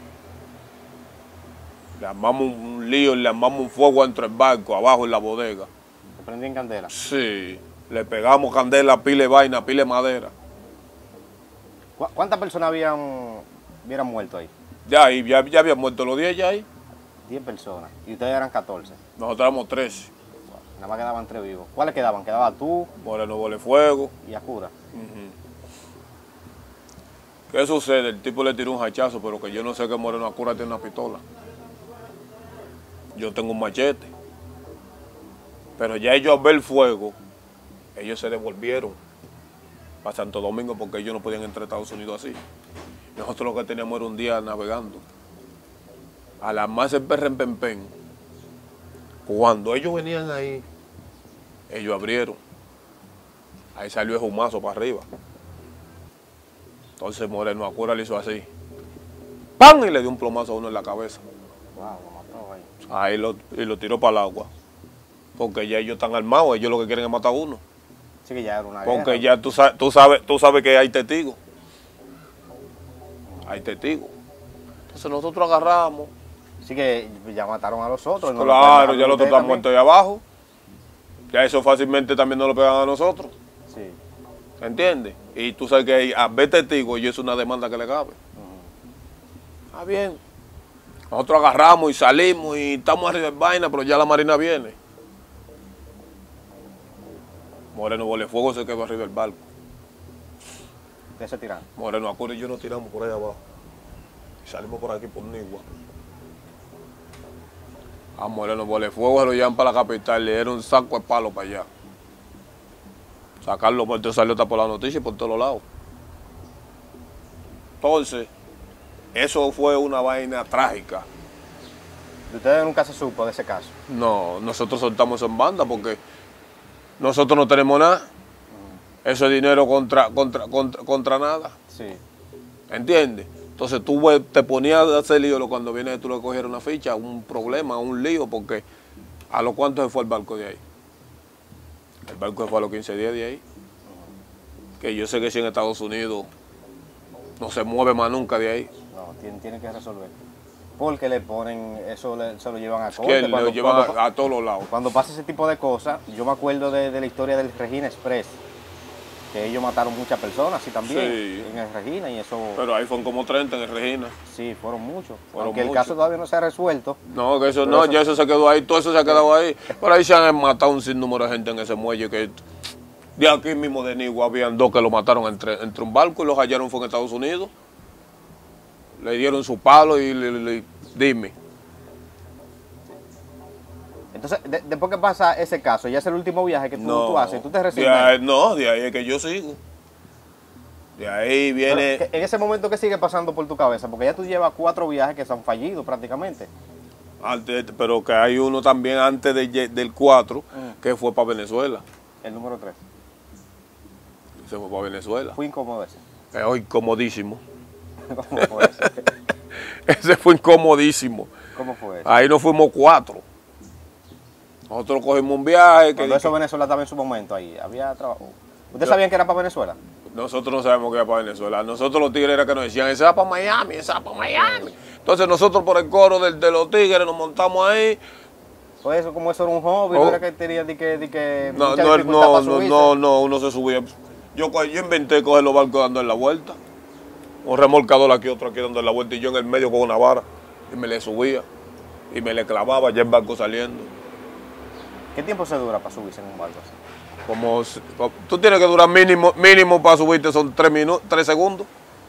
Le armamos un lío, le armamos un fuego dentro del barco, abajo en la bodega. ¿Se prendió en candela? Sí, le pegamos candela, pile de vaina, pile de madera. ¿Cuántas personas hubieran muerto ahí? Ya ahí, ya habían muerto los 10 ya ahí. 10 personas. Y ustedes eran 14. Nosotros éramos 13. Nada más quedaban 3 vivos. ¿Cuáles quedaban? Quedaba tú Moreno Bolefuego. y Acura. ¿Qué sucede? El tipo le tiró un hachazo, pero que yo no sé que Moreno Acura tiene una pistola. Yo tengo un machete. Pero ya ellos al ver el fuego, ellos se devolvieron para Santo Domingo porque ellos no podían entrar a Estados Unidos así. Nosotros lo que teníamos era un día navegando. A la más el perrempempen, cuando ellos venían ahí, ellos abrieron. Ahí salió el humazo para arriba. Entonces Moreno Acura le hizo así. ¡Pam! Y le dio un plomazo a uno en la cabeza. Wow, lo mató ahí. Ahí lo tiró para el agua. Porque ya ellos están armados, ellos lo que quieren es matar a uno. Sí que ya era una Porque guerra. ya tú sabes que hay testigos. Hay testigos. Entonces nosotros agarramos. Sí que ya mataron a los otros. ¿no? Claro, ya los otros están también. muertos ahí abajo. Ya eso fácilmente también nos lo pegan a nosotros. Sí. ¿Entiendes? Y tú sabes que a ver testigos y eso es una demanda que le cabe. Ah, bien. Nosotros agarramos y salimos y estamos arriba de vaina, pero ya la marina viene. Moreno Bolefuego se quedó arriba del barco. Ustedes se tiran. Moreno Acura y yo nos tiramos por ahí abajo. Y salimos por aquí por Nigua. A Moreno Bolefuego se lo llevan para la capital, le dieron un saco de palo para allá. Sacarlo muerto salió hasta por la noticia y por todos lados. Entonces, eso fue una vaina trágica. ¿De ustedes nunca se supo de ese caso? No, nosotros soltamos eso en banda porque nosotros no tenemos nada. Eso es dinero contra nada. Sí. ¿Entiendes? Entonces tú te ponías a hacer lío cuando viene tú le cogieras una ficha, un problema, un lío, porque ¿a lo cuánto se fue el barco de ahí? El barco se fue a los 15 días de ahí. Que yo sé que si en Estados Unidos no se mueve más nunca de ahí. No, tienen que resolver. Porque le ponen, se lo llevan a Que corte. lo llevan a todos los lados. Cuando pasa ese tipo de cosas, yo me acuerdo de la historia del Regina Express, que ellos mataron muchas personas, sí, también, Sí. en el Regina, y eso, Pero ahí fueron como 30 en el Regina. sí, fueron muchos. Fueron Aunque el muchos. caso todavía no se ha resuelto. No, que eso Pero no, eso- ya eso se quedó ahí, todo eso se ha quedado ahí. Por ahí se han matado un sinnúmero de gente en ese muelle que de aquí mismo de Nigua habían dos que lo mataron entre un barco y los hallaron fue en Estados Unidos. Le dieron su palo y dime. Entonces, después que pasa ese caso, ya es el último viaje que tú haces, tú te recibes. No, de ahí es que yo sigo. De ahí viene... Pero, en ese momento, ¿qué sigue pasando por tu cabeza? Porque ya tú llevas 4 viajes que se han fallido prácticamente. Pero que hay uno también antes del 4, que fue para Venezuela. El número 3. Se fue para Venezuela. Fue incómodo ese. Incomodísimo. ¿Cómo fue ese? Ese fue incomodísimo. ¿Cómo fue ese? Ahí nos fuimos 4. Nosotros cogimos un viaje. Cuando eso Venezuela estaba en su momento ahí, había trabajo. ¿Ustedes sabían que era para Venezuela? Nosotros no sabemos que era para Venezuela. Nosotros los tigres era que nos decían, ese va para Miami, ese va para Miami. Entonces nosotros por el coro de los tigres nos montamos ahí. Pues eso, como eso era un hobby, no era que tenía No, uno se subía. Yo inventé coger los barcos dando la vuelta. Un remolcador aquí, otro aquí dando la vuelta y yo en el medio con una vara. Y me le subía. Y me le clavaba ya el barco saliendo. ¿Qué tiempo se dura para subirse en un barco así? Tú tienes que durar mínimo para subirte son 3 segundos.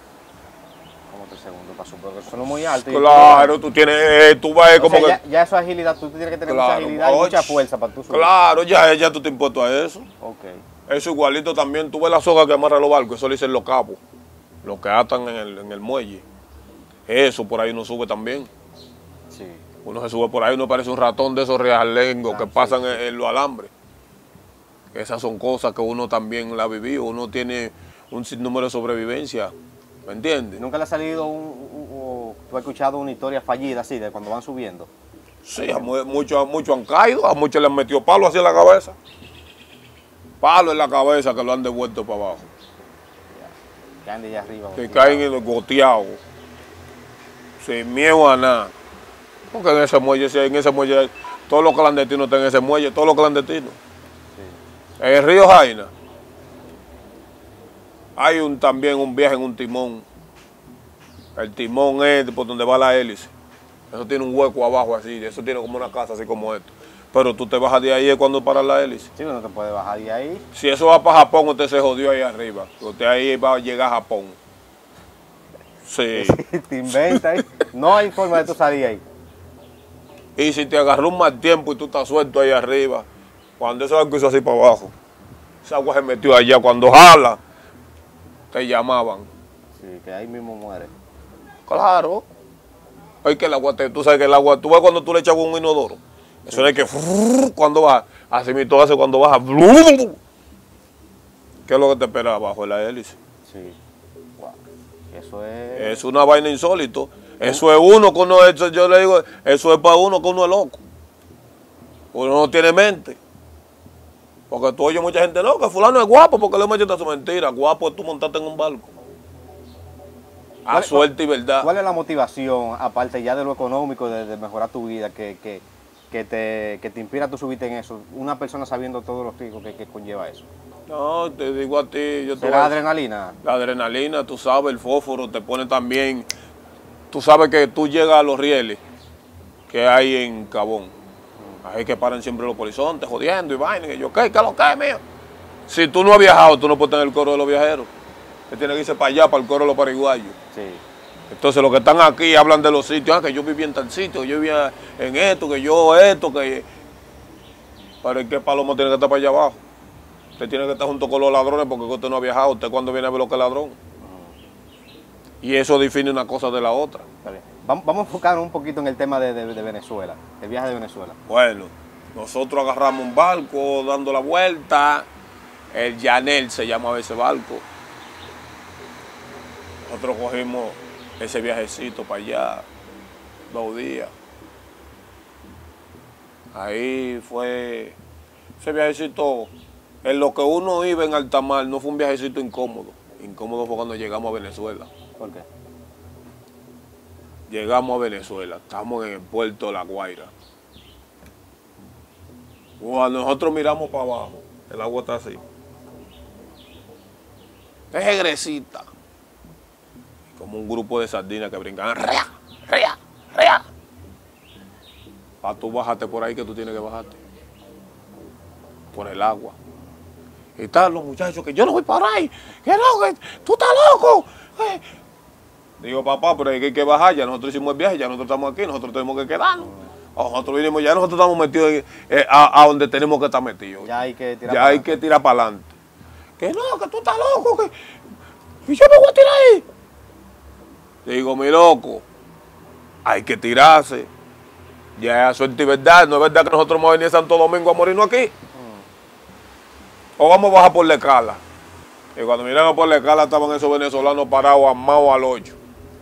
Como 3 segundos para subir, porque eso no es muy alto. Claro, tú vas como que... que... Ya eso es agilidad, tú tienes que tener mucha agilidad y mucha fuerza para tú subir. Claro, ya tú te impuesto a eso. Okay. Eso igualito también, tú ves la soga que amarra los barcos, eso le dicen los cabos, los que atan en el muelle. Eso por ahí uno sube también. Sí. Uno se sube por ahí, uno parece un ratón de esos realengos que pasan en los alambres. Esas son cosas que uno también la ha vivido, uno tiene un sinnúmero de sobrevivencia, ¿me entiendes? ¿Nunca le ha salido tú has escuchado una historia fallida así, de cuando van subiendo? Sí, a muchos han caído, a muchos le han metido palo así en la cabeza. Palo en la cabeza que lo han devuelto para abajo. Caen de allá arriba. Que caen en el goteado, sin miedo a nada. Porque en ese muelle, todos los clandestinos están en ese muelle, todos los clandestinos. Sí. En el río Jaina hay también un viaje en un timón. El timón es por donde va la hélice. Eso tiene un hueco abajo así, eso tiene como una casa así como esto. Pero tú te bajas de ahí es cuando para la hélice. Sí, uno te puede bajar de ahí. Si eso va para Japón, usted se jodió ahí arriba. Usted ahí va a llegar a Japón. Sí. Te inventas. No hay forma de tú salir ahí. Y si te agarró un mal tiempo y tú estás suelto ahí arriba, cuando ese barco hizo así para abajo, esa agua se metió allá. Cuando jala, te llamaban. Sí, que ahí mismo muere. Claro. Oye, que el agua, tú sabes que el agua, tú ves cuando tú le echas un inodoro. Eso es que cuando baja, así mismo hace cuando baja. ¿Qué es lo que te espera abajo de la hélice? Sí. Wow. Eso es... Es una vaina insólito. Eso es uno que uno, yo le digo, eso es para uno que uno es loco. Uno no tiene mente. Porque tú oyes mucha gente, no, que fulano es guapo porque le hemos hecho su mentira. Guapo es tú montarte en un barco. A suerte y verdad. ¿Cuál es la motivación, aparte ya de lo económico, de mejorar tu vida, que te inspira a tú subirte en eso? Una persona sabiendo todos los riesgos que conlleva eso. No, te digo a ti. ¿Será adrenalina? La adrenalina, tú sabes, el fósforo te pone también. Tú sabes que tú llegas a los rieles que hay en Cabón. Ahí que paran siempre los polizontes jodiendo y vaina. Y yo, ¿qué es lo que es, mío? Si tú no has viajado, tú no puedes tener el coro de los viajeros. Te tienes que irse para allá, para el coro de los paraguayos. Sí. Entonces los que están aquí hablan de los sitios, que yo vivía en tal sitio, yo vivía en esto, que... Pero es que Palomo tiene que estar para allá abajo. Usted tiene que estar junto con los ladrones porque usted no ha viajado. Usted cuando viene a ver lo que es ladrón. Y eso define una cosa de la otra. Vale. Vamos a enfocarnos un poquito en el tema de Venezuela, el viaje de Venezuela. Bueno, nosotros agarramos un barco dando la vuelta. El Llanel se llamaba ese barco. Nosotros cogimos ese viajecito para allá, 2 días. Ahí fue ese viajecito, en lo que uno iba en alta mar, no fue un viajecito incómodo. Incómodo fue cuando llegamos a Venezuela. ¿Por qué? Llegamos a Venezuela, estamos en el puerto de La Guaira. Cuando nosotros miramos para abajo, el agua está así. Es egresita. Como un grupo de sardinas que brincan. ¡Rea! ¡Rea! ¡Rea! Para tú bajarte por ahí que tú tienes que bajarte. Por el agua. Y están los muchachos que yo no voy para ahí. Que no, que tú estás loco. Digo, papá, pero hay que bajar. Ya nosotros hicimos el viaje, ya nosotros estamos aquí, nosotros tenemos que quedarnos. Nosotros vinimos, ya nosotros estamos metidos a donde tenemos que estar metidos. Ya hay que tirar Ya para hay adelante. que tirar para adelante. Que no, que tú estás loco, que... ¿Y yo me voy a tirar ahí? Digo, mi loco, hay que tirarse. Ya es suerte y verdad. No es verdad que nosotros vamos a venir a Santo Domingo a morirnos aquí. O vamos a bajar por la escala. Y cuando miramos por la escala estaban esos venezolanos parados, armados al hoyo.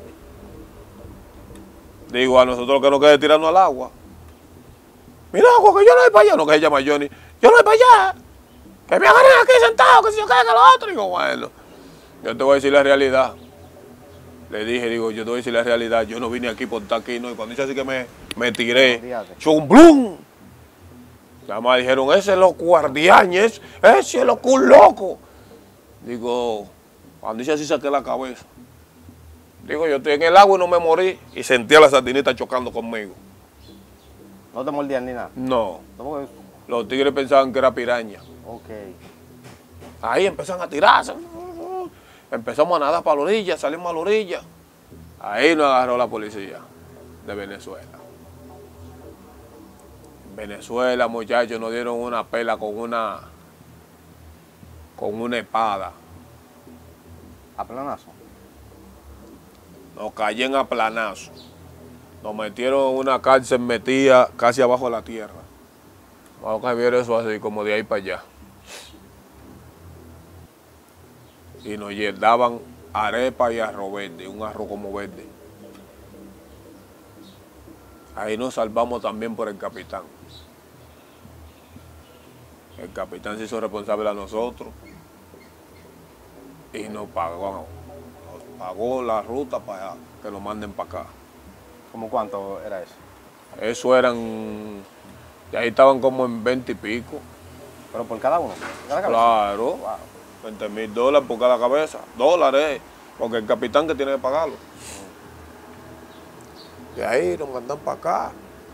Digo, a nosotros que nos quede tirarnos al agua. Mira, que yo no voy para allá. No, que se llama Johnny. Yo no voy para allá. Que me agarren aquí sentado, que si yo caiga lo otro. Digo, bueno, yo te voy a decir la realidad. Le dije, digo, yo te voy a decir la realidad. Yo no vine aquí por estar aquí, ¿no? Y cuando dice así que me tiré, ¡chumblum! Nada más dijeron, ese es loco guardianes, ese es loco un loco. Digo, cuando dice así saqué la cabeza. Digo, yo estoy en el agua y no me morí. Y sentía la sardinita chocando conmigo. ¿No te mordían ni nada? No, No, porque- los tigres pensaban que era piraña. Ok. Ahí empezaron a tirarse. Empezamos a nadar para la orilla, salimos a la orilla. Ahí nos agarró la policía de Venezuela. En Venezuela, muchachos, nos dieron una pela con una espada. ¿A planazo? Nos cayen a planazo. Nos metieron en una cárcel metida casi abajo de la tierra. Vamos a ver eso así, como de ahí para allá. Y nos daban arepa y arroz verde, un arroz como verde. Ahí nos salvamos también por el capitán. El capitán se hizo responsable a nosotros y nos pagó la ruta para que nos manden para acá. ¿Cómo cuánto era eso? Eso eran, y ahí estaban como en 20 y pico. ¿Pero por cada uno? ¿Cada cabeza? Claro, Wow. $20,000 por cada cabeza. Dólares, porque el capitán que tiene que pagarlo. De ahí nos mandan para acá.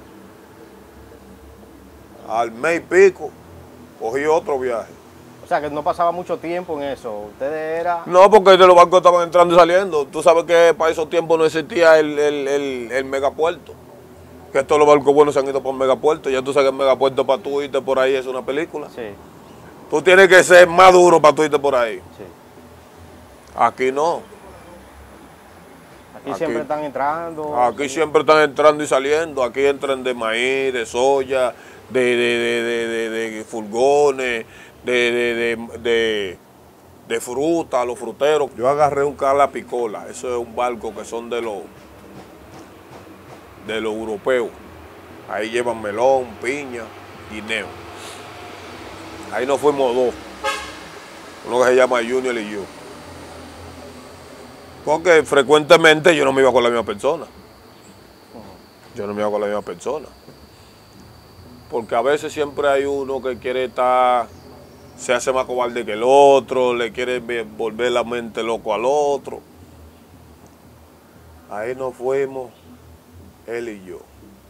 Al mes y pico, cogí otro viaje. O sea, que no pasaba mucho tiempo en eso. Ustedes eran... No, porque de los barcos estaban entrando y saliendo. Tú sabes que para esos tiempos no existía el megapuerto. Que todos los barcos buenos se han ido por megapuerto. Ya tú sabes que el megapuerto para tú irte por ahí es una película. Sí, Tú tienes que ser más duro para tú irte por ahí. sí. Aquí no. Aquí siempre están entrando. Aquí siempre están entrando y saliendo. Aquí entran de maíz, de soya, de furgones, de fruta, los fruteros. Yo agarré un Carla Picola. Eso es un barco que son de los europeos. Ahí llevan melón, piña, guineo. Ahí nos fuimos dos. Uno que se llama Junior y yo. Porque frecuentemente yo no me iba con la misma persona. Yo no me iba con la misma persona. Porque a veces siempre hay uno que quiere estar, se hace más cobarde que el otro, le quiere volver la mente loco al otro. Ahí nos fuimos, él y yo.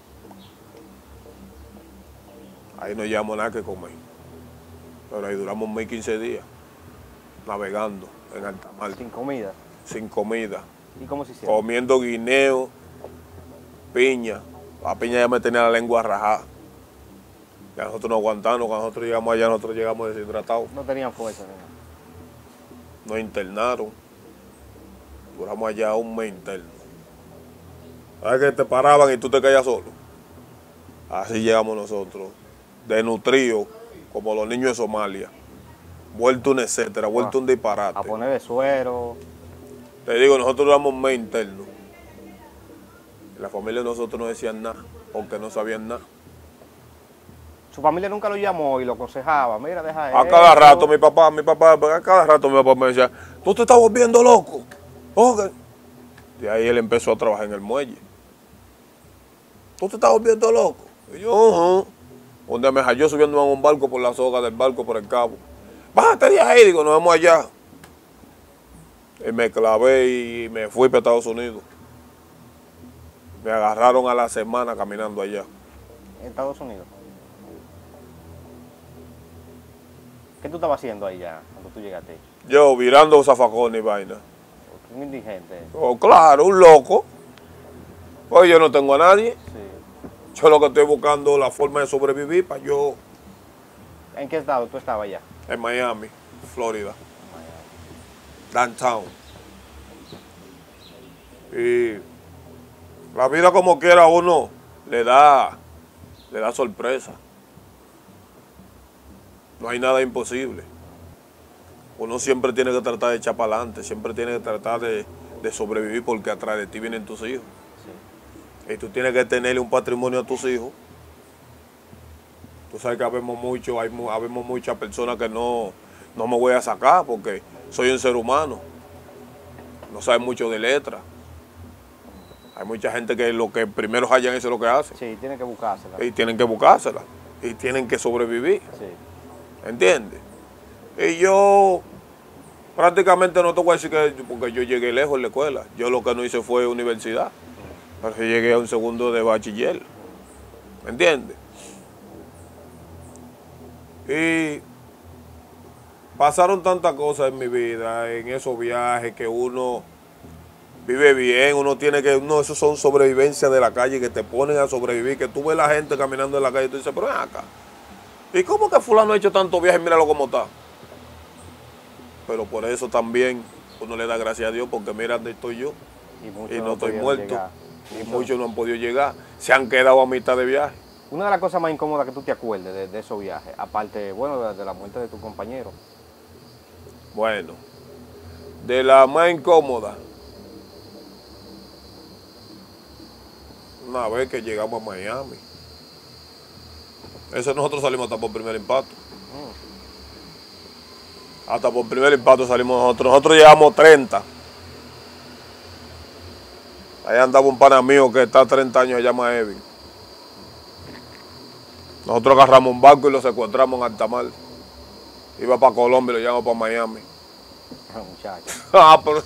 Ahí no llevamos nada que comer. Pero ahí duramos 15 días, navegando en alta mar, Sin comida. sin comida, ¿Y cómo se hicieron? comiendo guineo, piña. La piña ya me tenía la lengua rajada. Ya nosotros no aguantamos, cuando nosotros llegamos allá, nosotros llegamos deshidratados. No tenían fuerza. ni nada. Nos internaron. Duramos allá un mes interno. ¿Sabes que te paraban y tú te caías solo? Así llegamos nosotros, desnutridos, como los niños de Somalia. Vuelto un etcétera, vuelto un disparate. A poner de suero. Te digo, nosotros duramos un mes interno. Y la familia de nosotros no decían nada, porque no sabían nada. Su familia nunca lo llamó y lo aconsejaba. Mira, deja A cada rato mi papá, a cada rato mi papá me decía, tú te estás volviendo loco. Ok. De ahí él empezó a trabajar en el muelle. ¿Tú te estás volviendo loco? Y yo, un día me halló subiendo a un barco por la soga del barco por el cabo. Bájate de ahí, digo, nos vemos allá. Y me clavé y me fui para Estados Unidos. Me agarraron a la semana caminando allá. En Estados Unidos. ¿Qué tú estabas haciendo ahí ya cuando tú llegaste? Yo virando zafacones y vaina. Un indigente. Oh, claro, un loco. Pues yo no tengo a nadie. Sí. Yo lo que estoy buscando la forma de sobrevivir para yo ¿En qué estado tú estabas allá? en Miami, Florida, downtown. Y la vida como quiera a uno le da sorpresa. No hay nada imposible. Uno siempre tiene que tratar de echar para adelante, siempre tiene que tratar de sobrevivir porque atrás de ti vienen tus hijos. Sí. Y tú tienes que tenerle un patrimonio a tus hijos. Tú sabes que habemos muchas personas que no me voy a sacar porque soy un ser humano. No sabe mucho de letras. Hay mucha gente que lo que primero hallan eso es lo que hace. Sí, tienen que buscársela. Y tienen que buscársela. Y tienen que sobrevivir. Sí. ¿Entiendes? Y yo prácticamente no te voy a decir que porque yo llegué lejos en la escuela. Yo lo que no hice fue universidad. Pero yo llegué a un segundo de bachiller. ¿Me entiendes? Y pasaron tantas cosas en mi vida, en esos viajes, que uno vive bien, esos son sobrevivencias de la calle que te ponen a sobrevivir, que tú ves la gente caminando en la calle y tú dices, pero ven acá, ¿y cómo que fulano ha hecho tantos viajes? Míralo cómo está. Pero por eso también uno le da gracias a Dios, porque mira dónde estoy yo, y no estoy muerto, y muchos no han podido llegar, se han quedado a mitad de viaje. Una de las cosas más incómodas que tú te acuerdes de esos viajes, aparte, bueno, de la muerte de tu compañero. Bueno, de la más incómoda, una vez que llegamos a Miami. Ese nosotros salimos hasta por primer impacto. Hasta por primer impacto salimos nosotros. Nosotros llegamos 30. Ahí andaba un pana mío que está 30 años, se llama Evin. Nosotros agarramos un barco y lo secuestramos en alta mar. Iba para Colombia y lo llevamos para Miami. Muchachos. Pero...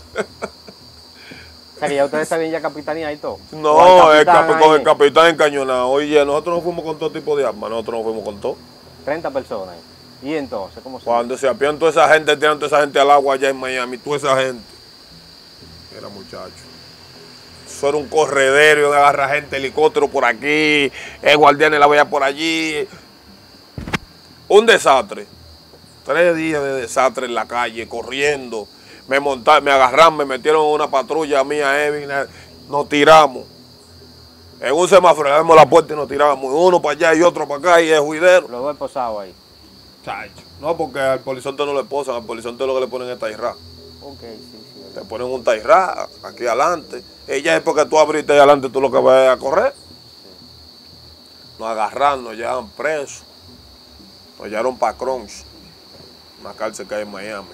O sea, que ya ustedes sabían ya capitanía y todo. No, con el capitán encañonado. Oye, nosotros no fuimos con todo tipo de armas, nosotros no fuimos con todo. 30 personas. ¿Y entonces cómo se...? Cuando se apian toda esa gente, tiran toda esa gente al agua allá en Miami, toda esa gente. Era muchacho. Eso era un corredero, agarra gente, helicóptero por aquí, guardianes la vaya por allí. Un desastre. 3 días de desastre en la calle, corriendo. Me agarraron, me metieron en una patrulla mía, Evin, nos tiramos. En un semáforo, le abrimos la puerta y nos tiramos. Uno para allá y otro para acá y es juidero. Los dos esposados ahí. Chacho. No, porque al polizonte no le posan, al polizonte lo que le ponen es tairrá. Ok, sí. Te ponen un tairrá aquí adelante. Ella es porque tú abriste ahí adelante, tú lo que vas a correr. Nos agarraron, nos llevaron presos. Nos llevaron para Crunch, una cárcel que hay en Miami.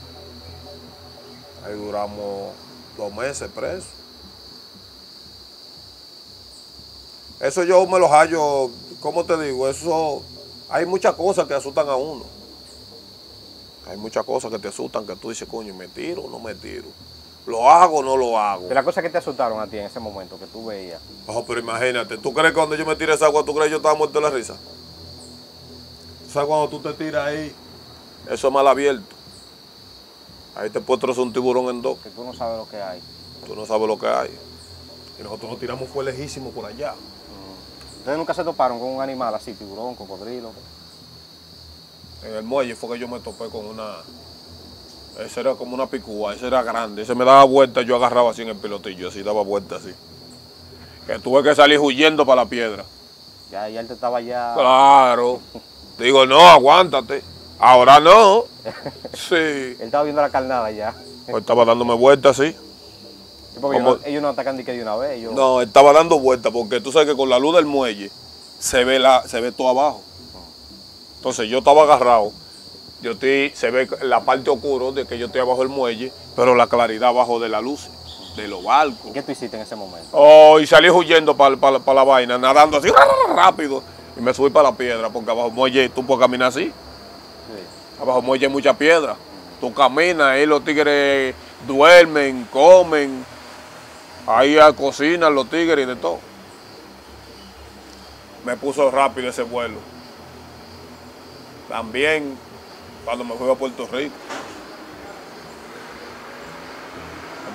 Ahí duramos 2 meses presos. Eso yo me lo hallo, ¿cómo te digo? Eso, hay muchas cosas que asustan a uno. Hay muchas cosas que te asustan, que tú dices, coño, ¿me tiro o no me tiro? ¿Lo hago o no lo hago? De las cosas que te asustaron a ti en ese momento, que tú veías. Ojo, pero imagínate, ¿tú crees que cuando yo me tiré esa agua, tú crees que yo estaba muerto de la risa? ¿Sabes cuando tú te tiras ahí? Eso es mal abierto. Ahí te puede trozar un tiburón en 2. Que tú no sabes lo que hay. Tú no sabes lo que hay. Y nosotros nos tiramos fue lejísimo por allá. ¿Ustedes nunca se toparon con un animal así, tiburón, cocodrilo? En el muelle fue que yo me topé con una... Ese era como una picúa, ese era grande. Ese me daba vuelta, yo agarraba así en el pilotillo, así daba vuelta así. Que tuve que salir huyendo para la piedra. Ya él te estaba ya... Claro. Digo, no, aguántate. Ahora no. Sí. Él estaba viendo la carnada ya. Pues estaba dándome vueltas, sí. Sí, porque ellos no atacan ni que de una vez. No, estaba dando vueltas porque tú sabes que con la luz del muelle se ve todo abajo. Entonces yo estaba agarrado. Se ve la parte oscura de que yo estoy abajo del muelle, pero la claridad abajo de la luz, de los barcos. ¿Y qué tú hiciste en ese momento? Oh, y salí huyendo para la vaina, nadando así rápido. Y me subí para la piedra, porque abajo del muelle tú puedes caminar así. Sí. Abajo del muelle hay mucha piedra. Tú caminas, ahí los tigres duermen, comen. Ahí cocinan los tigres y de todo. Me puso rápido ese vuelo. También cuando me fui a Puerto Rico.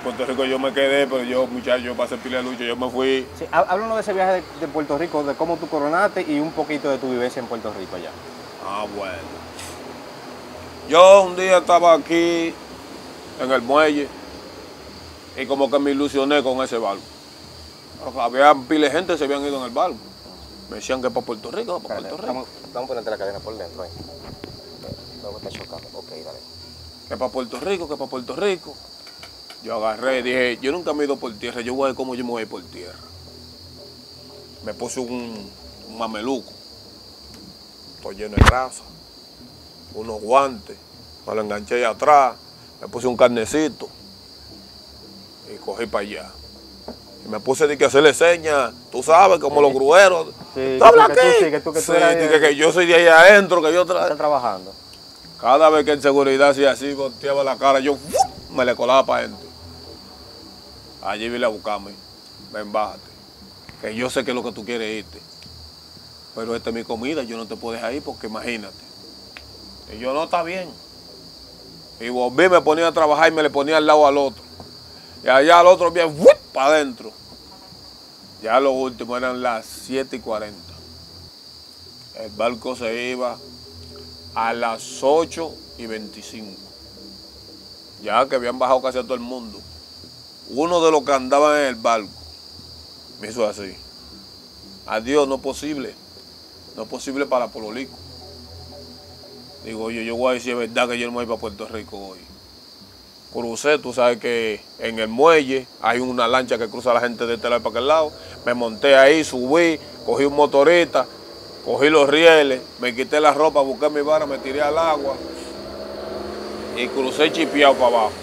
Puerto Rico yo me quedé, pero yo, muchacho, yo pasé pila de lucha, yo me fui. Sí, háblanos de ese viaje de Puerto Rico, de cómo tú coronaste y un poquito de tu vivencia en Puerto Rico allá. Ah, bueno. Yo un día estaba aquí en el muelle y como que me ilusioné con ese barco. Había pila de gente que se habían ido en el barco. Me decían que para Puerto Rico, para Puerto Rico. Vamos a ponerte la cadena por dentro ahí. No me está chocando. Ok, dale. Que para Puerto Rico, que para Puerto Rico. Yo agarré y dije, yo nunca me he ido por tierra, yo voy a ver cómo yo me voy a ir por tierra. Me puse un mameluco, todo lleno de grasa, unos guantes, me lo enganché ahí atrás, me puse un carnecito y cogí para allá. Y me puse de que hacerle señas, tú sabes, como los grueros. Sí, ¿Tú hablas aquí? Que yo soy de ahí adentro, que yo está trabajando. Cada vez que en seguridad hacía así, volteaba la cara, yo me le colaba para adentro. Allí vine a buscarme, ven, bájate, que yo sé que es lo que tú quieres irte, pero esta es mi comida, yo no te puedo dejar ir porque imagínate. Y yo no, está bien. Y volví, me ponía a trabajar y me le ponía al lado al otro. Y allá al otro bien, para adentro. Ya lo último eran las 7:40. El barco se iba a las 8:25. Ya que habían bajado casi a todo el mundo. Uno de los que andaban en el barco me hizo así. Adiós, no es posible. No es posible para Pololico. Digo, oye, yo voy a decir, es verdad que yo no me voy para Puerto Rico hoy. Crucé, tú sabes que en el muelle hay una lancha que cruza a la gente de este lado para aquel lado. Me monté ahí, subí, cogí un motorista, cogí los rieles, me quité la ropa, busqué mi vara, me tiré al agua y crucé chipeado para abajo.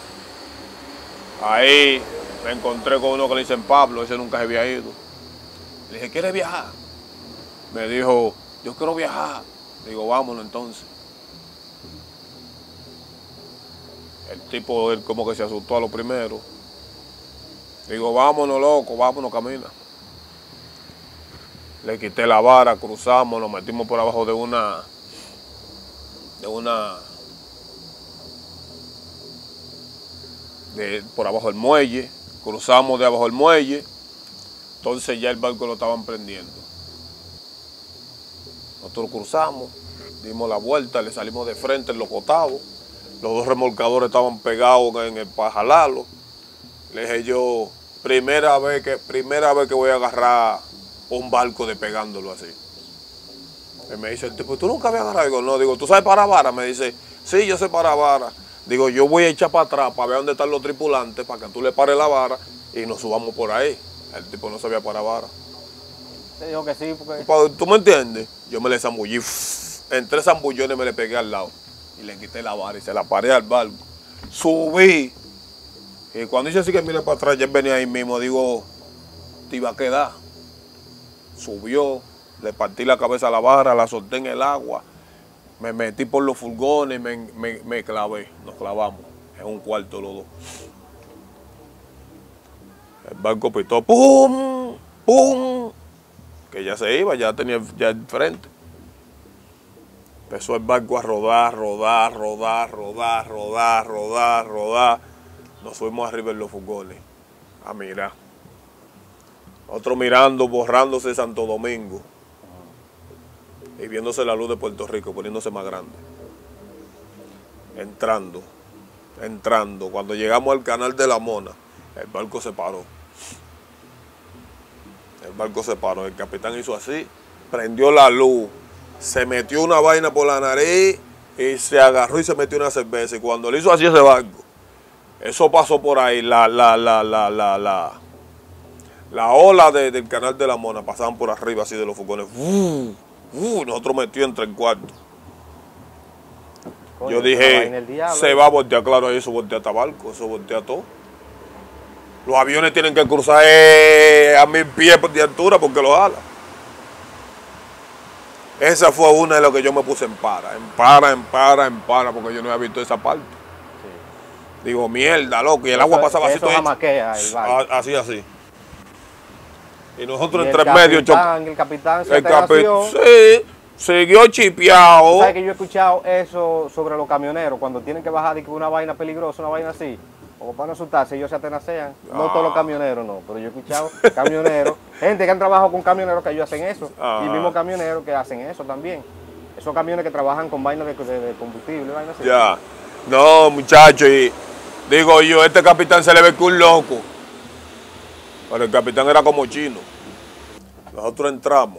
Ahí me encontré con uno que le dicen Pablo, ese nunca se había ido. Le dije, ¿quieres viajar? Me dijo, yo quiero viajar. Digo, vámonos entonces. El tipo, él como que se asustó a lo primero. Digo, vámonos, loco, vámonos, camina. Le quité la vara, cruzamos, nos metimos por abajo de una por abajo del muelle, cruzamos de abajo del muelle, entonces ya el barco lo estaban prendiendo. Nosotros cruzamos, dimos la vuelta, le salimos de frente en los cotados, los dos remolcadores estaban pegados para jalarlo. Le dije yo, primera vez que voy a agarrar un barco despegándolo así. Y me dice el tipo, ¿tú nunca habías agarrado? Digo, no, digo, ¿tú sabes parar vara? Me dice, sí, yo sé parar vara. Digo, yo voy a echar para atrás para ver dónde están los tripulantes, para que tú le pares la vara y nos subamos por ahí. El tipo no sabía parar vara. Te dijo que sí, porque... ¿Tú me entiendes? Yo me le zambullí, en 3 zambullones me le pegué al lado y le quité la vara y se la paré al barco. Subí y cuando hice así que mire para atrás, ya venía ahí mismo, digo, te iba a quedar. Subió, le partí la cabeza a la vara, la solté en el agua. Me metí por los furgones, me clavé, nos clavamos en un cuarto los dos. El barco pitó, ¡pum! ¡Pum! Que ya se iba, ya tenía ya el frente. Empezó el barco a rodar. Nos fuimos arriba en los furgones a mirar. Otro mirando, borrándose Santo Domingo. Y viéndose la luz de Puerto Rico, poniéndose más grande. Entrando. Cuando llegamos al canal de la Mona, el barco se paró. El capitán hizo así, prendió la luz, se metió una vaina por la nariz y se agarró y se metió una cerveza. Y cuando le hizo así ese barco, eso pasó por ahí, la ola del canal de la Mona, pasaban por arriba así de los furgones. Nosotros metidos entre el cuarto. Coño, yo dije, se va a voltear, claro, eso voltea hasta barco, eso voltea todo. Los aviones tienen que cruzar a 1000 pies de altura porque lo jala. Esa fue una de las que yo me puse en para, porque yo no había visto esa parte. Sí. Digo, mierda, loco, y el agua pasaba así todo. Así. Y nosotros entre medio chocamos. El capitán se sí, siguió chipeado. ¿Sabes que yo he escuchado eso sobre los camioneros? Cuando tienen que bajar de una vaina peligrosa, una vaina así, O para no asustarse, ellos se atenacean. No todos los camioneros, no, pero yo he escuchado camioneros, gente que han trabajado con camioneros que ellos hacen eso. Y mismos camioneros que hacen eso también. Esos camiones que trabajan con vainas de combustible, vainas así. Ya. No, muchachos, y digo yo, este capitán se le ve que un loco. Pero el capitán era como chino. Nosotros entramos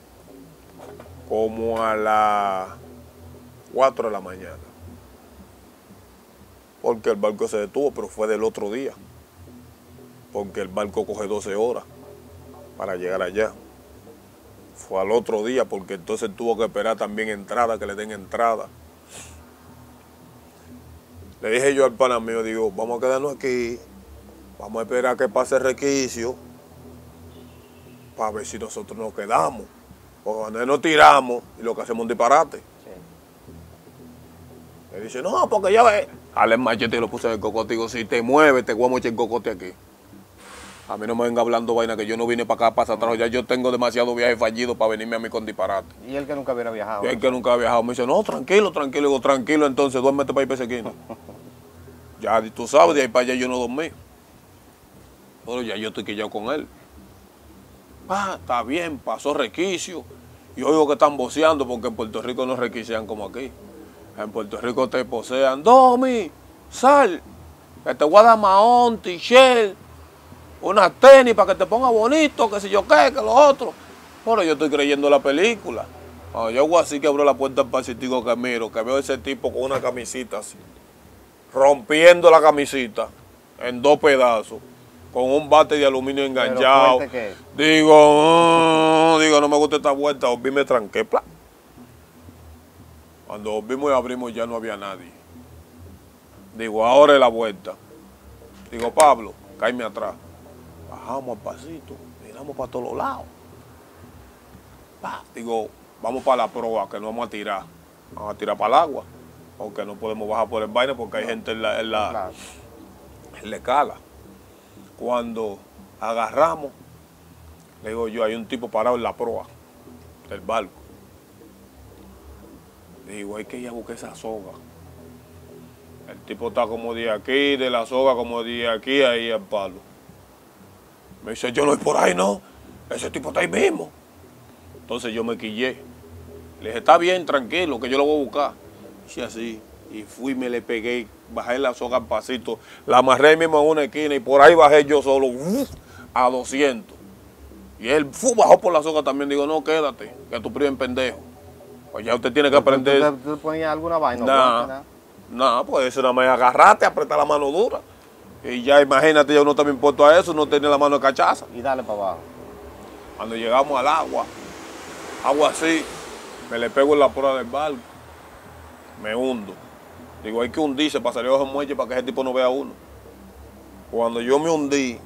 como a las 4 de la mañana. Porque el barco se detuvo, pero fue del otro día. Porque el barco coge 12 horas para llegar allá. Fue al otro día, porque entonces tuvo que esperar también entrada, que le den entrada. Le dije yo al pana mío, digo, vamos a quedarnos aquí, vamos a esperar que pase el requisito, para ver si nosotros nos quedamos. Porque cuando nos tiramos, y lo que hacemos es un disparate. Sí. Le dice, no, porque ya ve. Dale el machete y lo puse en el cocote. Digo, si te mueves, te voy a mochar el cocote aquí. A mí no me venga hablando vaina, que yo no vine para acá, para atrás. Ya yo tengo demasiado viaje fallido para venirme a mí con disparate. Y él que nunca hubiera viajado. Y él que nunca ha viajado me dice, no, tranquilo, tranquilo. Digo, tranquilo, entonces duérmete para ir para esa esquina. Ya tú sabes, de ahí para allá yo no dormí. Pero ya yo estoy quillado con él. Está bien, pasó requisio. Y oigo que están voceando porque en Puerto Rico no requisian como aquí. En Puerto Rico te posean, Domi, sal, que te voy a dar mahón, t-shirt, unas tenis para que te ponga bonito, que si yo qué, que lo otro. Pero yo estoy creyendo la película. Cuando yo hago así que abro la puerta al pasitico que miro, que veo a ese tipo con una camisita así, rompiendo la camisita en 2 pedazos, con un bate de aluminio enganchado. Digo, no me gusta esta vuelta, volví me tranqué, ¡plá! Cuando volvimos y abrimos ya no había nadie. Digo, ahora es la vuelta. Digo, Pablo, cáeme atrás. Bajamos al pasito, miramos para todos lados. Digo, vamos para la proa, que no vamos a tirar. Vamos a tirar para el agua, porque no podemos bajar por el vaina porque hay gente en la escala. Cuando agarramos, le digo yo, hay un tipo parado en la proa del barco. Digo, hay que ir a buscar esa soga. El tipo está como de aquí, de la soga como de aquí, ahí al palo. Me dice, yo no voy por ahí, no. Ese tipo está ahí mismo. Entonces yo me quillé. Le dije, está bien, tranquilo, que yo lo voy a buscar. Y así, y fui, me le pegué, bajé la soga al pasito, la amarré ahí mismo en una esquina y por ahí bajé yo solo, a 200. Y él bajó por la soga también. Digo, no, quédate, que tu primo es pendejo. Pues ya usted tiene que aprender. ¿Tú ponías alguna vaina? No, pues eso nada más agarrate, apretar la mano dura. Y ya imagínate, ya uno también puesto a eso, no tenía la mano de cachaza. Y dale para abajo. Cuando llegamos al agua así, me le pego en la proa del barco, me hundo. Digo, hay que hundirse para salir bajo el muelle para que ese tipo no vea a uno. Cuando yo me hundí,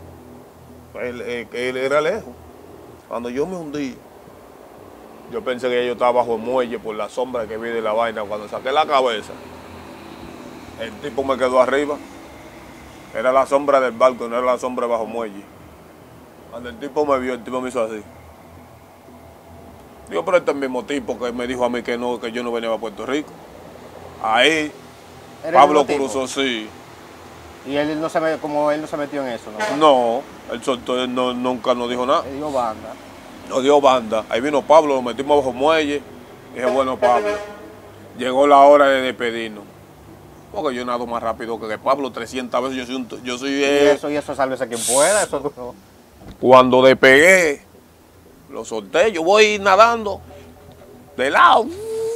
él era lejos. Cuando yo me hundí, yo pensé que yo estaba bajo el muelle por la sombra que vi de la vaina. Cuando saqué la cabeza, el tipo me quedó arriba. Era la sombra del barco, no era la sombra bajo el muelle. Cuando el tipo me vio, el tipo me hizo así. Digo, pero este es el mismo tipo que me dijo a mí que no, que yo no venía a Puerto Rico. Ahí, Pablo cruzó, sí. Y él no se metió, como él no se metió en eso, ¿no? No, él soltó, él nunca nos dijo nada. Le dio banda. Nos dio banda. Ahí vino Pablo, lo metimos bajo el muelle. Dije, bueno, Pablo, llegó la hora de despedirnos. Porque yo nado más rápido que Pablo, 300 veces. Yo soy y eso sálvese quien pueda. Eso no. Cuando despegué, lo solté. Yo voy nadando de lado.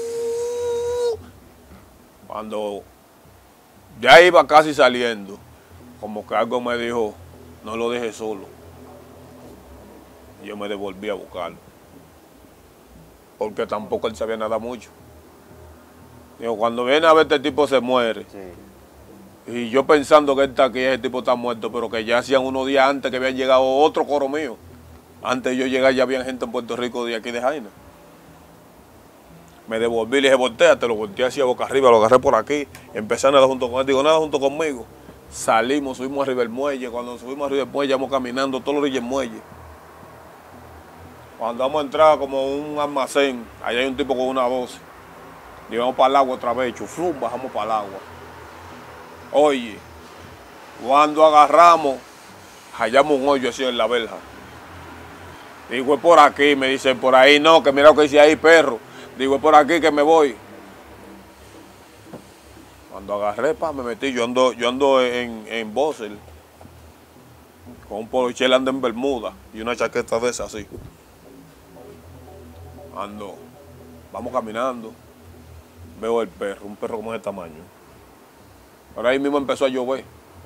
Cuando ya iba casi saliendo, como que algo me dijo, no lo dejes solo. Yo me devolví a buscarlo. Porque tampoco él sabía nada mucho. Digo, cuando viene a ver este tipo se muere. Sí. Y yo pensando que él está aquí, ese tipo está muerto, pero que ya hacían unos días antes que habían llegado otro coro mío. Antes de yo llegar ya había gente en Puerto Rico de aquí de Jaina. Me devolví, le dije, volteate, lo volteé hacia boca arriba, lo agarré por aquí, empecé a nadar junto con él, digo, nada junto conmigo. Salimos, subimos arriba del muelle, cuando subimos arriba del muelle, íbamos caminando todos los orillas del muelle. Cuando vamos a entrar como un almacén, allá hay un tipo con una voz. Llevamos para el agua otra vez, chuflum, bajamos para el agua. Oye, Cuando agarramos, hallamos un hoyo así en la verja. Digo, es por aquí, me dice, por ahí no, que mira lo que dice ahí, perro. Digo, es por aquí que me voy. Cuando agarré, me metí, yo ando en Bosel, con un polochel, ando en Bermuda y una chaqueta de esa así. Ando, vamos caminando, veo el perro, un perro como ese tamaño. Por ahí mismo empezó a llover.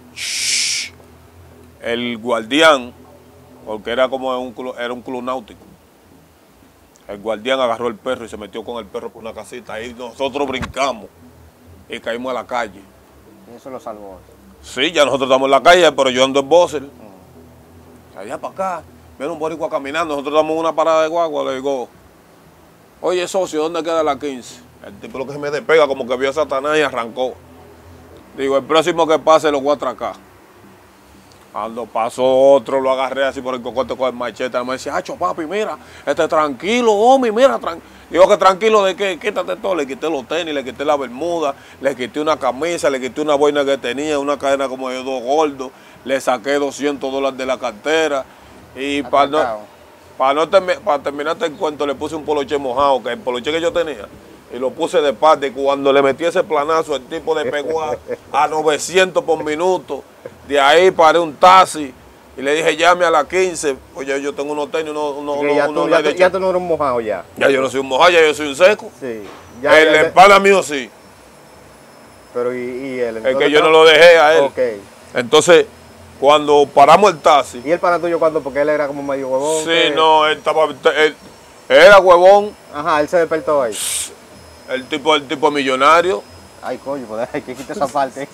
El guardián, porque era como un club náutico, el guardián agarró el perro y se metió con el perro por una casita. Ahí nosotros brincamos y caímos a la calle. Y eso lo salvó. Sí, ya nosotros estamos en la calle, pero yo ando en Bosel. Allá para acá, viene un boricua caminando, nosotros damos una parada de guagua, le digo, oye socio, ¿dónde queda la 15? El tipo lo que se me despega como que vio a Satanás y arrancó. Digo, el próximo que pase lo voy a atracar. Cuando pasó otro, lo agarré así por el cocote con el machete. Me decía, acho papi, mira, tranquilo, homie, mira, digo que tranquilo de qué, quítate todo. Le quité los tenis, le quité la bermuda, le quité una camisa, le quité una boina que tenía, una cadena como de 2 gordos, le saqué $200 de la cartera. Y para terminar el cuento, le puse un poloche mojado, que el poloche que yo tenía, y lo puse de parte. Y cuando le metí ese planazo, el tipo le pegó a 900 por minuto. De ahí paré un taxi y le dije, llame a la 15. Oye, yo tengo unos tenis, ya tú no eres un mojado ya. Ya yo no soy un mojado, ya yo soy un seco. Sí. El pana mío sí. Pero y él. Es que yo no lo dejé a él. Okay. Entonces, cuando paramos el taxi. ¿Y el pana tuyo cuándo? Porque él era como medio huevón. Sí, no, él era huevón. Ajá, él se despertó ahí. El tipo millonario. Ay, coño, pues hay que quitar esa parte.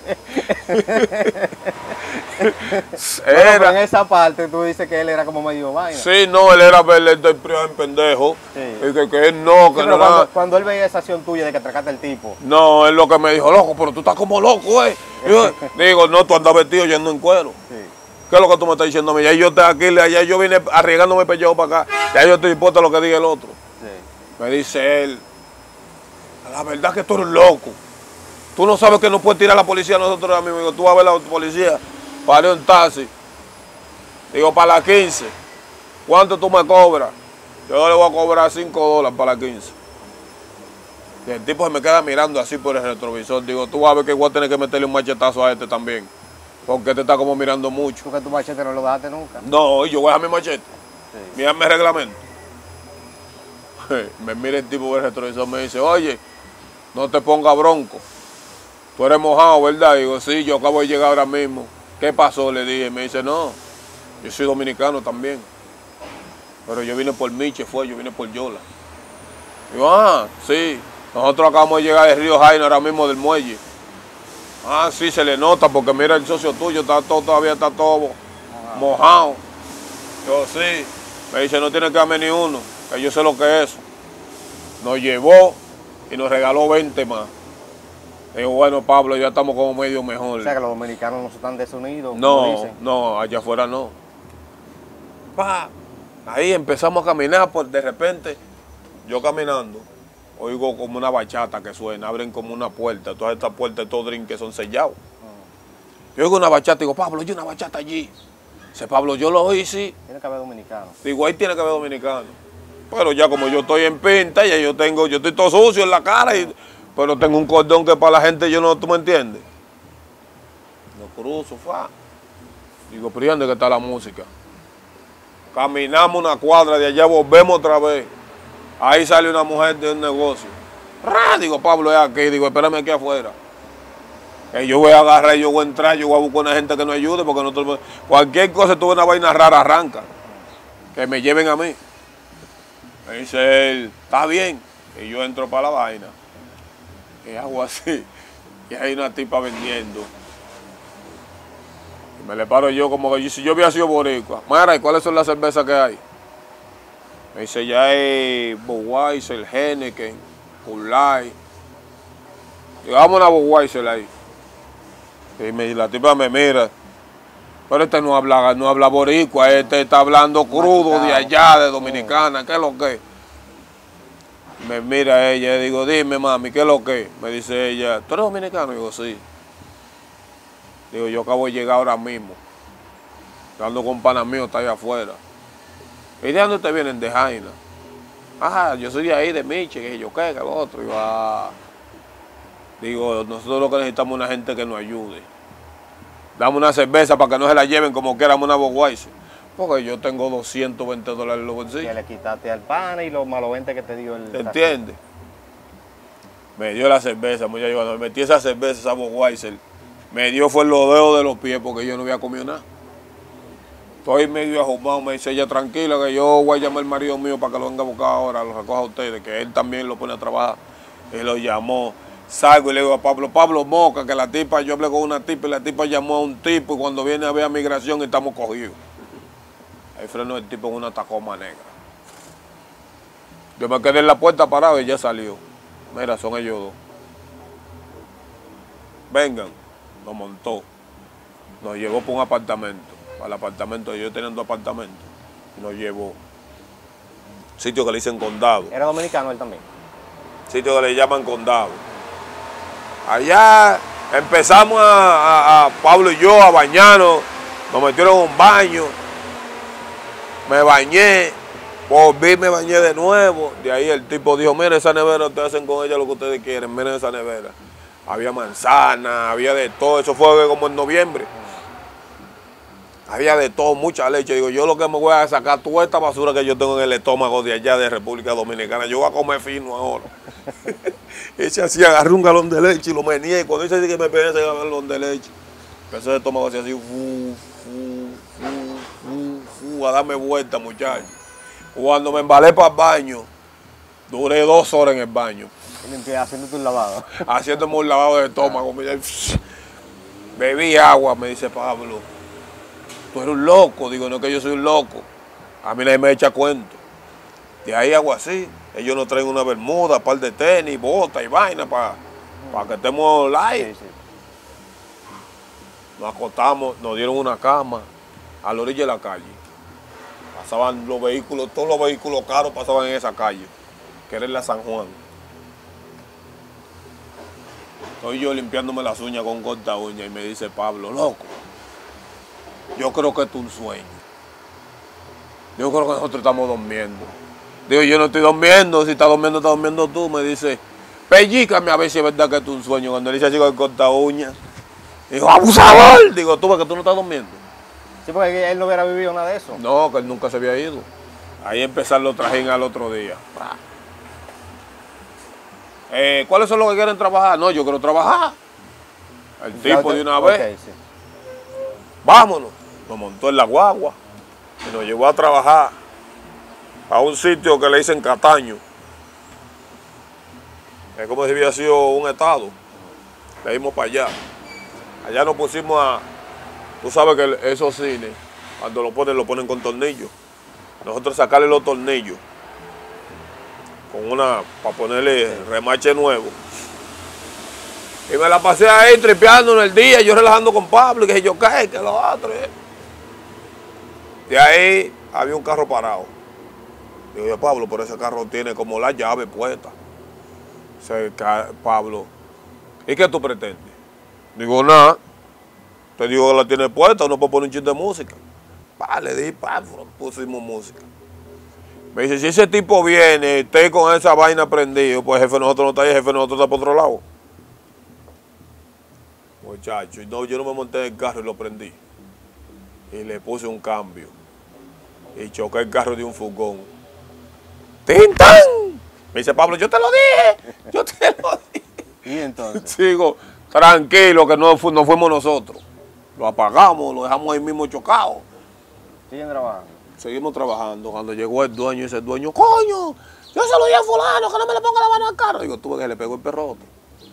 Pero en esa parte tú dices que él era como medio vaina. Sí, no, él era del primo en pendejo. Sí. Y que él no, que sí, no. Pero cuando él veía esa acción tuya de que atracaste al tipo. No, él lo que me dijo, loco, pero tú estás como loco, Yo digo, no, tú andas vestido yendo en cuero. Sí. ¿Qué es lo que tú me estás diciendo a mí? Ya yo estoy aquí, ya yo vine arriesgándome el pellejo para acá. Ya yo estoy dispuesto a lo que diga el otro. Sí. Me dice él, la verdad que tú eres loco. Tú no sabes que no puedes tirar a la policía a nosotros ahora mismo. Digo, tú vas a ver a la policía. Paré un taxi. Digo, para la 15. ¿Cuánto tú me cobras? Yo le voy a cobrar $5 para la 15. Y el tipo se me queda mirando así por el retrovisor. Digo, tú vas a ver que voy a tener que meterle un machetazo a este también. Porque este está como mirando mucho. ¿Tú que tu machete no lo daste nunca? No, yo voy a dejar mi machete. Sí. Mírame el reglamento. Me mira el tipo por el retrovisor y me dice, oye, no te pongas bronco. Tú eres mojado, ¿verdad? Digo, sí, yo acabo de llegar ahora mismo. ¿Qué pasó? Le dije. Me dice, no, yo soy dominicano también. Pero yo vine por Miche, yo vine por Yola. Digo, ah, sí. Nosotros acabamos de llegar de Río Jaina ahora mismo del muelle. Ah, sí, se le nota porque mira el socio tuyo, todavía está todo mojado. Yo, sí. Me dice, no tiene que darme ni uno, que yo sé lo que es eso. Nos llevó y nos regaló 20 más. Digo, bueno, Pablo, ya estamos como medio mejor. O sea, que los dominicanos no están desunidos. No, allá afuera no. Ahí empezamos a caminar, pues de repente, yo caminando, oigo como una bachata que suena, abren como una puerta, todas estas puertas, estos drinks que son sellados. Yo oigo una bachata y digo, Pablo, hay una bachata allí. Dice, Pablo, yo lo oí, sí. Tiene que haber dominicano. Digo, ahí tiene que haber dominicano. Pero ya como yo estoy en pinta, ya yo estoy todo sucio en la cara, pero tengo un cordón que para la gente yo no, ¿tú me entiendes? Lo cruzo, Digo, pero ¿y dónde que está la música? Caminamos una cuadra de allá, volvemos otra vez. Ahí sale una mujer de un negocio. Digo, Pablo, es aquí. Digo, espérame aquí afuera. Yo voy a agarrar, yo voy a entrar, yo voy a buscar una gente que nos ayude, porque nosotros, cualquier cosa, tuve una vaina rara, arranca. Que me lleven a mí. Me dice él, está bien. Y yo entro para la vaina. Y hago así. Y hay una tipa vendiendo. Y me le paro yo como que si yo hubiera sido boricua. Mara, ¿y cuáles son las cervezas que hay? Me dice, ya hay Budweiser, Heineken, Coors Light. Digo, vamos a Budweiser ahí. Y la tipa me mira. Pero este no habla boricua, este está hablando crudo de allá, de Dominicana. ¿Qué es lo que es? Me mira ella y digo, dime mami, ¿qué es lo que es? Me dice ella, ¿tú eres dominicano? Y digo, sí. Digo, yo acabo de llegar ahora mismo. Ando con pana mío, está ahí afuera. ¿Y de dónde te vienen? De Jaina. Ah, yo soy de ahí, de Miche, que yo qué, que lo otro. Digo, nosotros lo que necesitamos es una gente que nos ayude. Dame una cerveza para que no se la lleven como quieramos una Budweiser. Porque yo tengo $220 en los bolsillos. Que le quitaste al pana y los malos 20 que te dio el... ¿Te entiendes? Me dio la cerveza, muchacho. Cuando me metí esa cerveza, esa Budweiser, me dio fue los dedos de los pies porque yo no había comido nada. Estoy medio ajumado, me dice ella, tranquila, que yo voy a llamar al marido mío para que lo venga a buscar ahora, lo recoja a ustedes, que él también lo pone a trabajar. Y lo llamó. Salgo y le digo a Pablo Moca, que la tipa, yo hablé con una tipa y la tipa llamó a un tipo y cuando viene a ver a migración estamos cogidos. Ahí frenó el tipo en una Tacoma negra. Yo me quedé en la puerta parado y ya salió. Mira, son ellos dos. Vengan, nos montó. Nos llevó para un apartamento. Para el apartamento, ellos tenían 2 apartamentos. Y nos llevó. Sitio que le dicen condado. ¿Era dominicano él también? Sitio que le llaman condado. Allá empezamos a Pablo y yo a bañarnos. Nos metieron en un baño. Me bañé. Volví, me bañé de nuevo. De ahí el tipo dijo, mire esa nevera, ustedes hacen con ella lo que ustedes quieren. Miren esa nevera. Había manzana, había de todo. Eso fue como en noviembre. Había de todo, mucha leche. Digo, yo lo que me voy a sacar toda esta basura que yo tengo en el estómago de allá de República Dominicana. Yo voy a comer fino ahora. Ese así, agarré un galón de leche y lo meneé. Cuando dice que me pegué ese galón de leche, empecé el estómago así, a darme vuelta, muchachos. Cuando me embalé para el baño, duré 2 horas en el baño. Haciéndote un lavado. Haciéndome un lavado de estómago. Bebí agua, me dice Pablo. Tú eres un loco. Digo, no es que yo soy un loco. A mí nadie me echa cuento. De ahí hago así. Ellos nos traen una bermuda, par de tenis, botas y vaina para que estemos light. Sí, sí. Nos acostamos, nos dieron una cama a la orilla de la calle. Pasaban los vehículos, todos los vehículos caros pasaban en esa calle, que era en la San Juan. Estoy yo limpiándome las uñas con corta uña y me dice Pablo, loco, yo creo que esto es un sueño. Yo creo que nosotros estamos durmiendo. Digo, yo no estoy durmiendo, si estás durmiendo tú. Me dice, pellícame a ver si es verdad que esto es un sueño. Cuando le dice así con corta uña, digo, abusador. Digo, tú ves que tú no estás durmiendo. Sí, porque él no hubiera vivido nada de eso. No, que él nunca se había ido. Ahí empezar los trajín al otro día. ¿Cuáles son los que quieren trabajar? No, yo quiero trabajar. El tipo de una vez. Okay, sí. Vámonos. Nos montó en la guagua y nos llevó a trabajar a un sitio que le dicen Cataño. Es como si hubiera sido un estado. Le dimos para allá. Allá nos pusimos a... Tú sabes que esos cines, cuando lo ponen con tornillos. Nosotros sacarle los tornillos con una, para ponerle remache nuevo. Y me la pasé ahí tripeando en el día, yo relajando con Pablo, y que yo qué, que lo otro. De ahí había un carro parado. Digo yo, Pablo, pero ese carro tiene como la llave puesta. Pablo, ¿y qué tú pretendes? Digo, nada. Te digo que la tiene puesta, uno puede poner un chiste de música. Le di, pusimos música. Me dice, si ese tipo viene y esté con esa vaina prendido, pues el jefe de nosotros no está ahí, el jefe de nosotros está por otro lado. Muchacho, no, yo no me monté en el carro y lo prendí. Y le puse un cambio. Y choqué el carro de un furgón. ¡Tintán! Me dice, Pablo, yo te lo dije. Yo te lo dije. ¿Y entonces? Sigo, tranquilo, que no fuimos nosotros. Lo apagamos, lo dejamos ahí mismo chocado. ¿Siguen trabajando? Seguimos trabajando. Cuando llegó el dueño, ese dueño, coño, yo se lo di a fulano, que no me le ponga la mano al carro. Digo, tú ves que le pegó el perrote.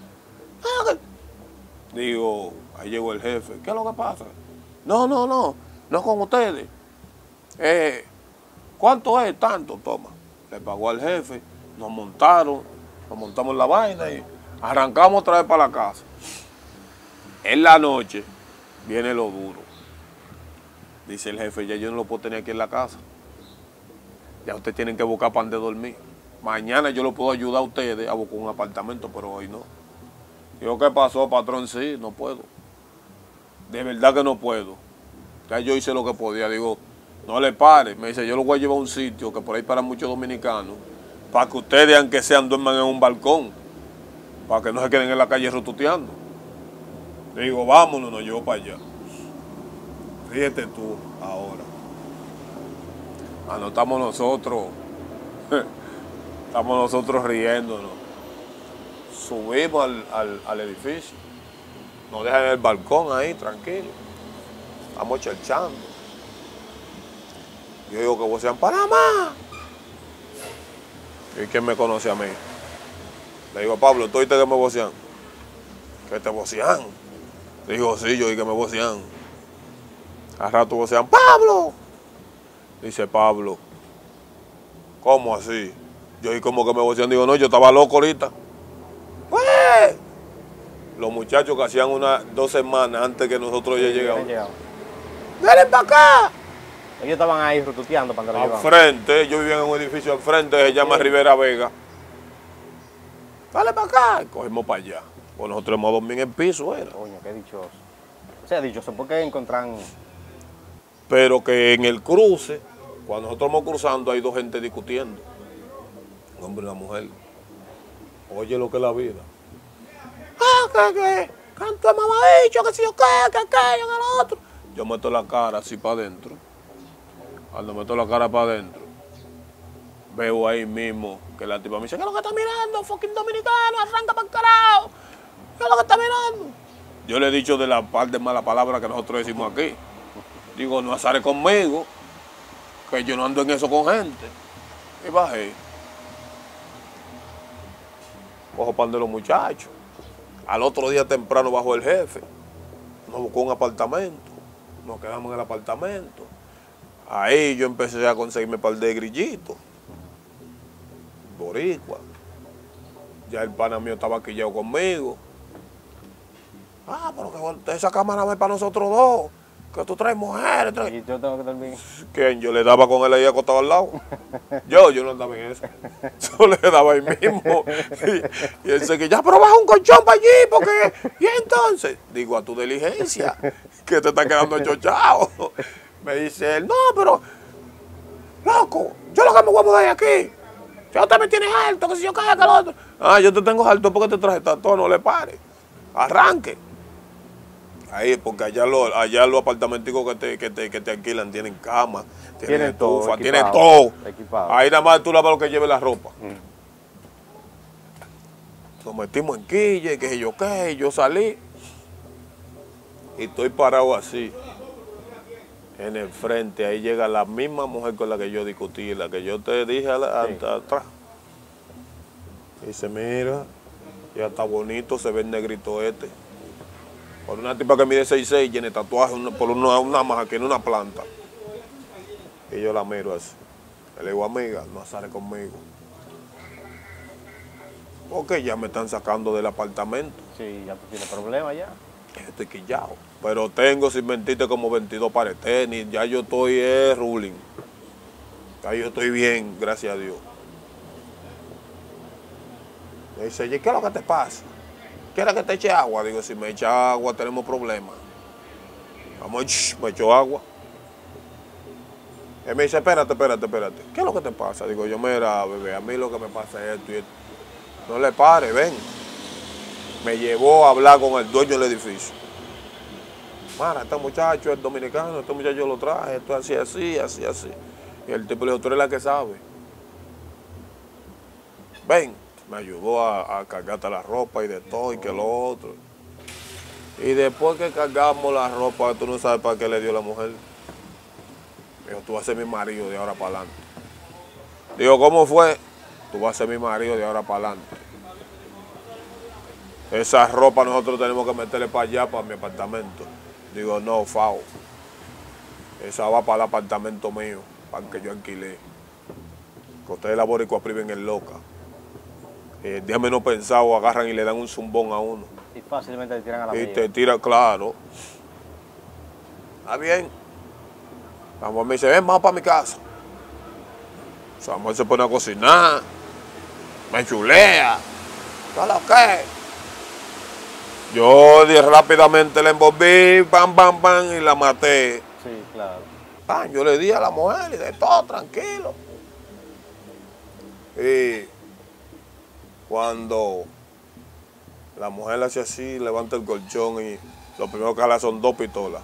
Digo, ahí llegó el jefe. ¿Qué es lo que pasa? No con ustedes. ¿Cuánto es? Tanto, toma. Le pagó al jefe, nos montamos en la vaina y arrancamos otra vez para la casa. En la noche viene lo duro. Dice el jefe, ya yo no lo puedo tener aquí en la casa. Ya ustedes tienen que buscar pan de dormir. Mañana yo lo puedo ayudar a ustedes a buscar un apartamento, pero hoy no. Digo, ¿qué pasó, patrón? Sí, no puedo. de verdad que no puedo. Ya yo hice lo que podía. Digo, no le pare. Me dice, yo lo voy a llevar a un sitio que por ahí para muchos dominicanos, para que ustedes, aunque sean, duerman en un balcón, para que no se queden en la calle rotuteando. Digo, vámonos, nos llevo para allá. Ríete tú ahora. No estamos nosotros, estamos nosotros riéndonos. Subimos al edificio. Nos dejan en el balcón ahí, tranquilo. Estamos cherchando. Yo digo que vocean Panamá. ¿Y quién me conoce a mí? Le digo, Pablo, ¿tú oíste que me vocean? ¿Que te vocean? Digo, sí, yo oí que me vocean. Al rato vocean, ¡Pablo! Dice Pablo, ¿cómo así? Yo oí como que me vocean. Digo, no, yo estaba loco ahorita. ¡Pues! Los muchachos que hacían 2 semanas antes que nosotros ya llegamos. ¡Ven para acá! Ellos estaban ahí rututeando cuando lo al llevaban. Frente, yo vivía en un edificio al frente, se llama Rivera Vega. Dale para acá. Y cogimos para allá. Pues nosotros hemos dormido en el piso, era. Coño, qué dichoso. O sea, dichoso porque encontraron... Pero que en el cruce, cuando nosotros vamos cruzando, hay 2 gente discutiendo. Un hombre y una mujer. Oye lo que es la vida. ¿Qué? Canto de mamabicho, que si yo qué, que aquello, que lo otro. Yo meto la cara así para adentro. Cuando meto la cara para adentro, veo ahí mismo que la tipa me dice, ¿qué es lo que está mirando? Fucking dominicano, arranca para el carajo. ¿Qué es lo que está mirando? Yo le he dicho de la par de malas palabras que nosotros decimos aquí. Digo, no azare conmigo, que yo no ando en eso con gente. Y bajé. Cojo pan de los muchachos. Al otro día temprano bajó el jefe. Nos buscó un apartamento. Nos quedamos en el apartamento. Ahí yo empecé a conseguirme un par de grillitos. Boricua. Ya el pana mío estaba quillado conmigo. Pero que esa cámara no es para nosotros 2. Que tú traes mujeres. Y yo tengo que dormir. ¿Quién? Yo le daba con él ahí acostado al lado. Yo no andaba en eso. Yo le daba ahí mismo. Y él se que ya, pero baja un colchón para allí, porque... Y entonces, digo, a tu diligencia, que te está quedando chochado. Me dice él, no, pero... Loco, yo lo que me voy a mudar de aquí. Ya usted me tiene alto, que si yo caiga que el otro. Yo te tengo alto porque te traje tanto, no le pare. Arranque. Ahí, porque allá los apartamenticos que te alquilan tienen cama, tienen estufa, tienen todo. Equipado. Ahí nada más tú lavas lo que lleve la ropa. Nos metimos en quilla y que yo salí. Y estoy parado así, en el frente. Ahí llega la misma mujer con la que yo discutí, la que yo te dije atrás. Dice, mira, ya está bonito, se ve el negrito este. Por una tipa que mide 6'6", tiene tatuaje por una maja que en una planta. Y yo la miro así. Le digo, amiga, no sale conmigo. Porque ya me están sacando del apartamento. Sí, ya tú tienes problemas ya. Estoy quillado. Pero tengo, sin mentirte, como 22 pares de tenis. Ya yo estoy ruling. Ya yo estoy bien, gracias a Dios. Me dice, oye, ¿qué es lo que te pasa? ¿Quieres que te eche agua? Digo, si me echa agua tenemos problemas. Vamos, me echó agua. Él me dice, espérate. ¿Qué es lo que te pasa? Digo, yo, mira, bebé, a mí lo que me pasa es esto y esto. No le pare, ven. Me llevó a hablar con el dueño del edificio. Mara, este muchacho es dominicano, este muchacho lo traje, esto es así. Y el tipo le dijo, tú eres la que sabe. Ven. Me ayudó a cargarte la ropa y de todo y que lo otro. Y después que cargamos la ropa, tú no sabes para qué le dio la mujer. Me dijo, tú vas a ser mi marido de ahora para adelante. Digo, ¿cómo fue? Tú vas a ser mi marido de ahora para adelante. Esa ropa nosotros tenemos que meterle para allá, para mi apartamento. Digo, no, Fao. Esa va para el apartamento mío, para el que yo alquilé. Que ustedes la boricua priven en loca. El día menos pensado agarran y le dan un zumbón a uno. Y fácilmente te tiran a la Y milla. te tira, claro. Está bien. Samuel me dice, ven, vamos para mi casa. Samuel se pone a cocinar. Me chulea. ¿Todo lo que? Yo rápidamente la envolví, pam, pam, pam, y la maté. Sí, claro. Pam, yo le di a la mujer y de todo, tranquilo. Y cuando la mujer hace así, levanta el colchón y lo primero que jala son 2 pistolas.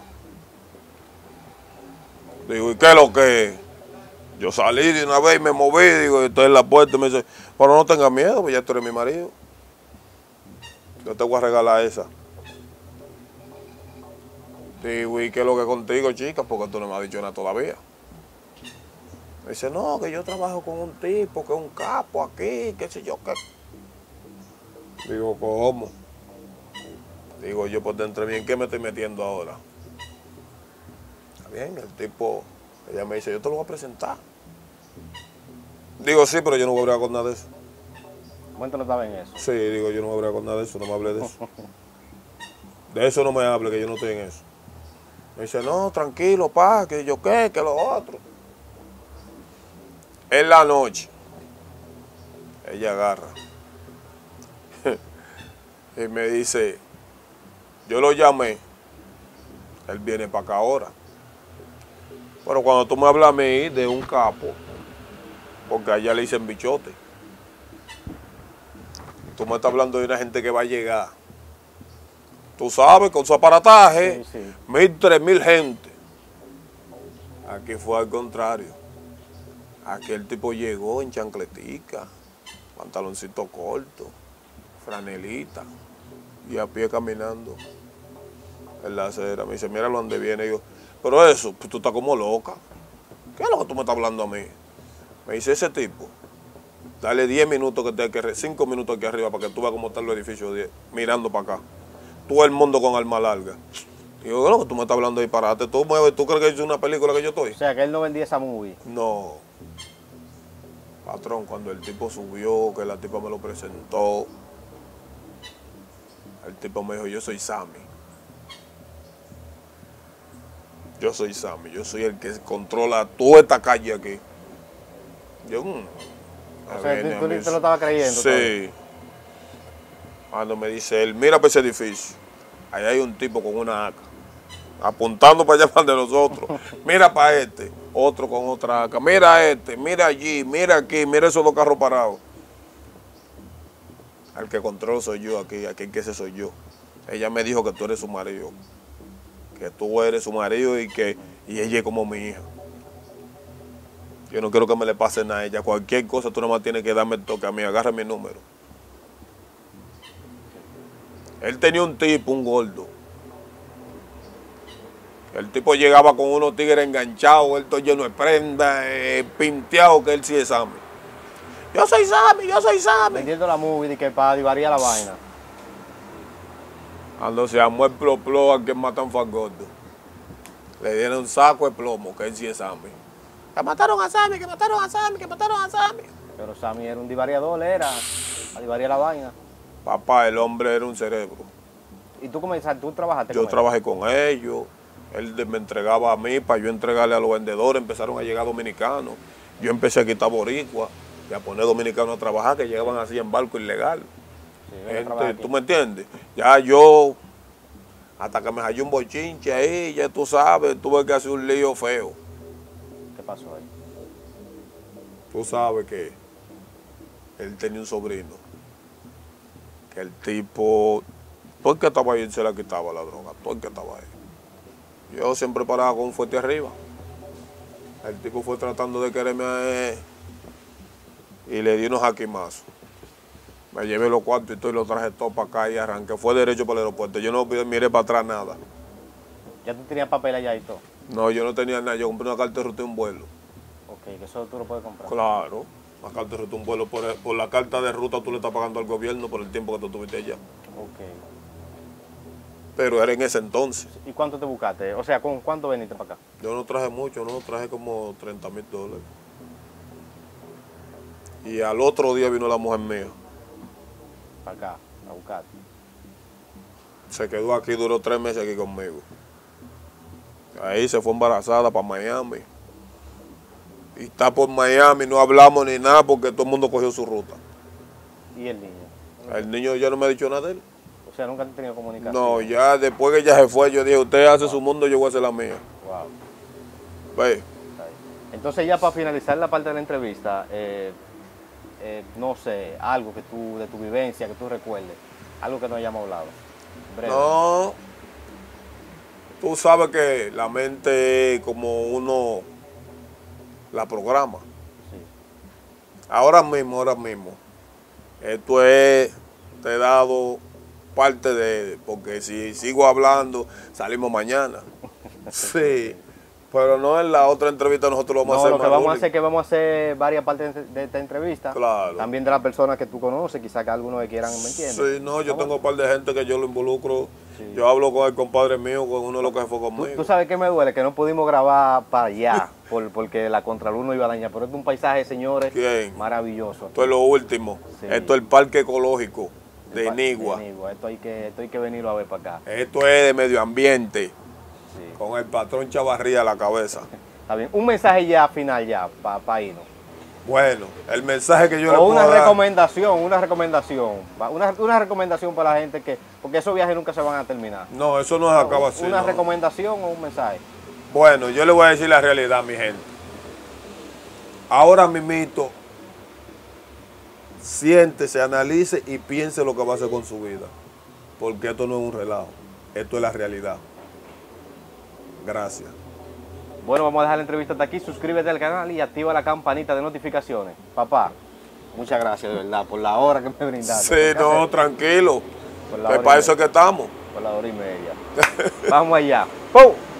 Digo, ¿y qué es lo que es? Yo salí de una vez y me moví, digo, y estoy en la puerta y me dice, pero no tengas miedo, pues ya tú eres mi marido. Yo te voy a regalar esa. Digo, ¿y qué es lo que es contigo, chica? Porque tú no me has dicho nada todavía. Me dice, no, que yo trabajo con un tipo, que es un capo aquí, qué sé yo qué. Digo, ¿cómo? Digo, yo por dentro de mí, ¿en qué me estoy metiendo ahora? Está bien, el tipo, ella me dice, yo te lo voy a presentar. Digo, sí, pero yo no voy a hablar con nada de eso. ¿Cuánto no estaba en eso? Sí, digo, yo no voy a hablar con nada de eso, no me hable de eso. De eso no me hable, que yo no estoy en eso. Me dice, no, tranquilo, pa, que yo qué, que lo otro. En la noche, ella agarra y me dice, yo lo llamé, él viene para acá ahora. Pero cuando tú me hablas a mí de un capo, porque allá le dicen bichote, tú me estás hablando de una gente que va a llegar, tú sabes, con su aparataje, Sí, sí. 1.000, 3.000 gente. Aquí fue al contrario. Aquí el tipo llegó en chancletica, pantaloncito corto, franelita y a pie caminando en la acera. Me dice, mira dónde viene. Y yo, pero eso, pues tú estás como loca. ¿Qué es lo que tú me estás hablando a mí? Me dice, ese tipo, dale 10 minutos, 5 minutos aquí arriba para que tú veas cómo están los edificios mirando para acá. Todo el mundo con arma larga. Y yo, ¿qué es lo que tú me estás hablando de disparate? ¿Tú crees que es una película que yo estoy? O sea, que él no vendía esa movie. No. Patrón, cuando el tipo subió, que la tipa me lo presentó, el tipo me dijo, yo soy Sammy. Yo soy Sammy, yo soy el que controla toda esta calle aquí. Yo, O sea, tú ni te lo estabas creyendo. Sí. Cuando me dice él, mira para ese edificio, allá hay un tipo con una AK, apuntando para allá para de nosotros. Mira para este, otro con otra AK. Mira este, mira allí, mira aquí, mira esos 2 carros parados. Al que controlo soy yo aquí que ese soy yo. Ella me dijo que tú eres su marido, que tú eres su marido y ella es como mi hija. Yo no quiero que me le pase nada a ella. Cualquier cosa tú nomás tienes que darme el toque a mí, agarra mi número. Él tenía un tipo, un gordo. El tipo llegaba con unos tigres enganchados, él todo lleno de prenda, pinteado, que él sí es Sammy. Yo soy Sammy, yo soy Sammy. Vendiendo la movie de que para divaría la vaina. Cuando se armó el plo a quien matan fue al gordo. Le dieron un saco de plomo, que él sí es Sammy. Que mataron a Sammy, que mataron a Sammy, que mataron a Sammy. Pero Sammy era un divariador, era. A divaría la vaina. Papá, el hombre era un cerebro. ¿Y tú comenzaste, tú trabajaste Yo con él? trabajé con ellos, él me entregaba a mí para yo entregarle a los vendedores, empezaron a llegar dominicanos. Yo empecé a quitar boricuas y a poner dominicanos a trabajar, que llegaban así en barco ilegal. Sí, vengo a trabajar aquí. ¿Tú me entiendes? Ya yo, hasta que me hallé un bochinche ahí, ya tú sabes, tuve que hacer un lío feo. ¿Qué pasó ahí? Tú sabes que él tenía un sobrino, que el tipo, todo el que estaba ahí él se la quitaba la droga, todo el que estaba ahí. Yo siempre paraba con un fuerte arriba. El tipo fue tratando de quererme a él y le di unos jaquimazos. Me llevé los cuartos y todo y los traje todo para acá y arranqué. Fue derecho para el aeropuerto. Yo no miré para atrás nada. ¿Ya tú tenías papel allá y todo? No, yo no tenía nada. Yo compré una carta de ruta y un vuelo. Ok, que eso tú lo puedes comprar. Claro, una carta de ruta y un vuelo. Por la carta de ruta tú le estás pagando al gobierno por el tiempo que tú estuviste allá. Ok. Pero era en ese entonces. ¿Y cuánto te buscaste? O sea, ¿con cuánto veniste para acá? Yo no traje mucho, no traje como $30,000. Y al otro día vino la mujer mía. Para acá, a buscarte. Se quedó aquí, duró 3 meses aquí conmigo. Ahí se fue embarazada para Miami. Y está por Miami, no hablamos ni nada porque todo el mundo cogió su ruta. ¿Y el niño? El niño ya no me ha dicho nada de él. O O sea, nunca han tenido comunicación. No, ya después que ella se fue, yo dije, usted hace su mundo, yo voy a hacer la mía. Wow. Ve. Entonces ya para finalizar la parte de la entrevista, no sé, algo que tú, de tu vivencia, que tú recuerdes, algo que no hayamos hablado. Breve. No, tú sabes que la mente como uno la programa. Sí. Ahora mismo, esto es, te he dado parte de, porque si sigo hablando, salimos mañana. Sí, pero no en la otra entrevista nosotros lo vamos a No, hacer lo que más vamos a único. hacer es que vamos a hacer varias partes de esta entrevista. Claro. También de las personas que tú conoces, quizás que algunos que quieran, ¿me entiendes? Sí, no, yo tengo un par de gente que yo lo involucro. Sí. Yo hablo con el compadre mío, con uno de los que fue conmigo. Tú sabes que me duele, que no pudimos grabar para allá, porque la Contraluz no iba a dañar, pero es un paisaje, señores, ¿Quién? maravilloso. Esto es lo último. Sí. Esto es el parque ecológico de De Inigua. Inigua. Esto hay que venirlo a ver para acá. Esto es de medio ambiente, Sí. con el patrón Chavarría a la cabeza. Está bien. Un mensaje ya final ya, para irnos. Bueno, el mensaje que yo le O puedo una dar, recomendación. Una recomendación para la gente que, porque esos viajes nunca se van a terminar. no, eso no se acaba así. Una ¿no? recomendación o un mensaje. Bueno, yo le voy a decir la realidad, mi gente. Ahora mismito, siéntese, analice y piense lo que va a hacer con su vida. Porque esto no es un relajo, esto es la realidad. Gracias. Bueno, vamos a dejar la entrevista hasta aquí. Suscríbete al canal y activa la campanita de notificaciones. Papá, muchas gracias de verdad por la hora que me brindaste. Sí, no, tranquilo. Por la Que hora y para eso es media. que estamos. Por la hora y media. Vamos allá. ¡Pum!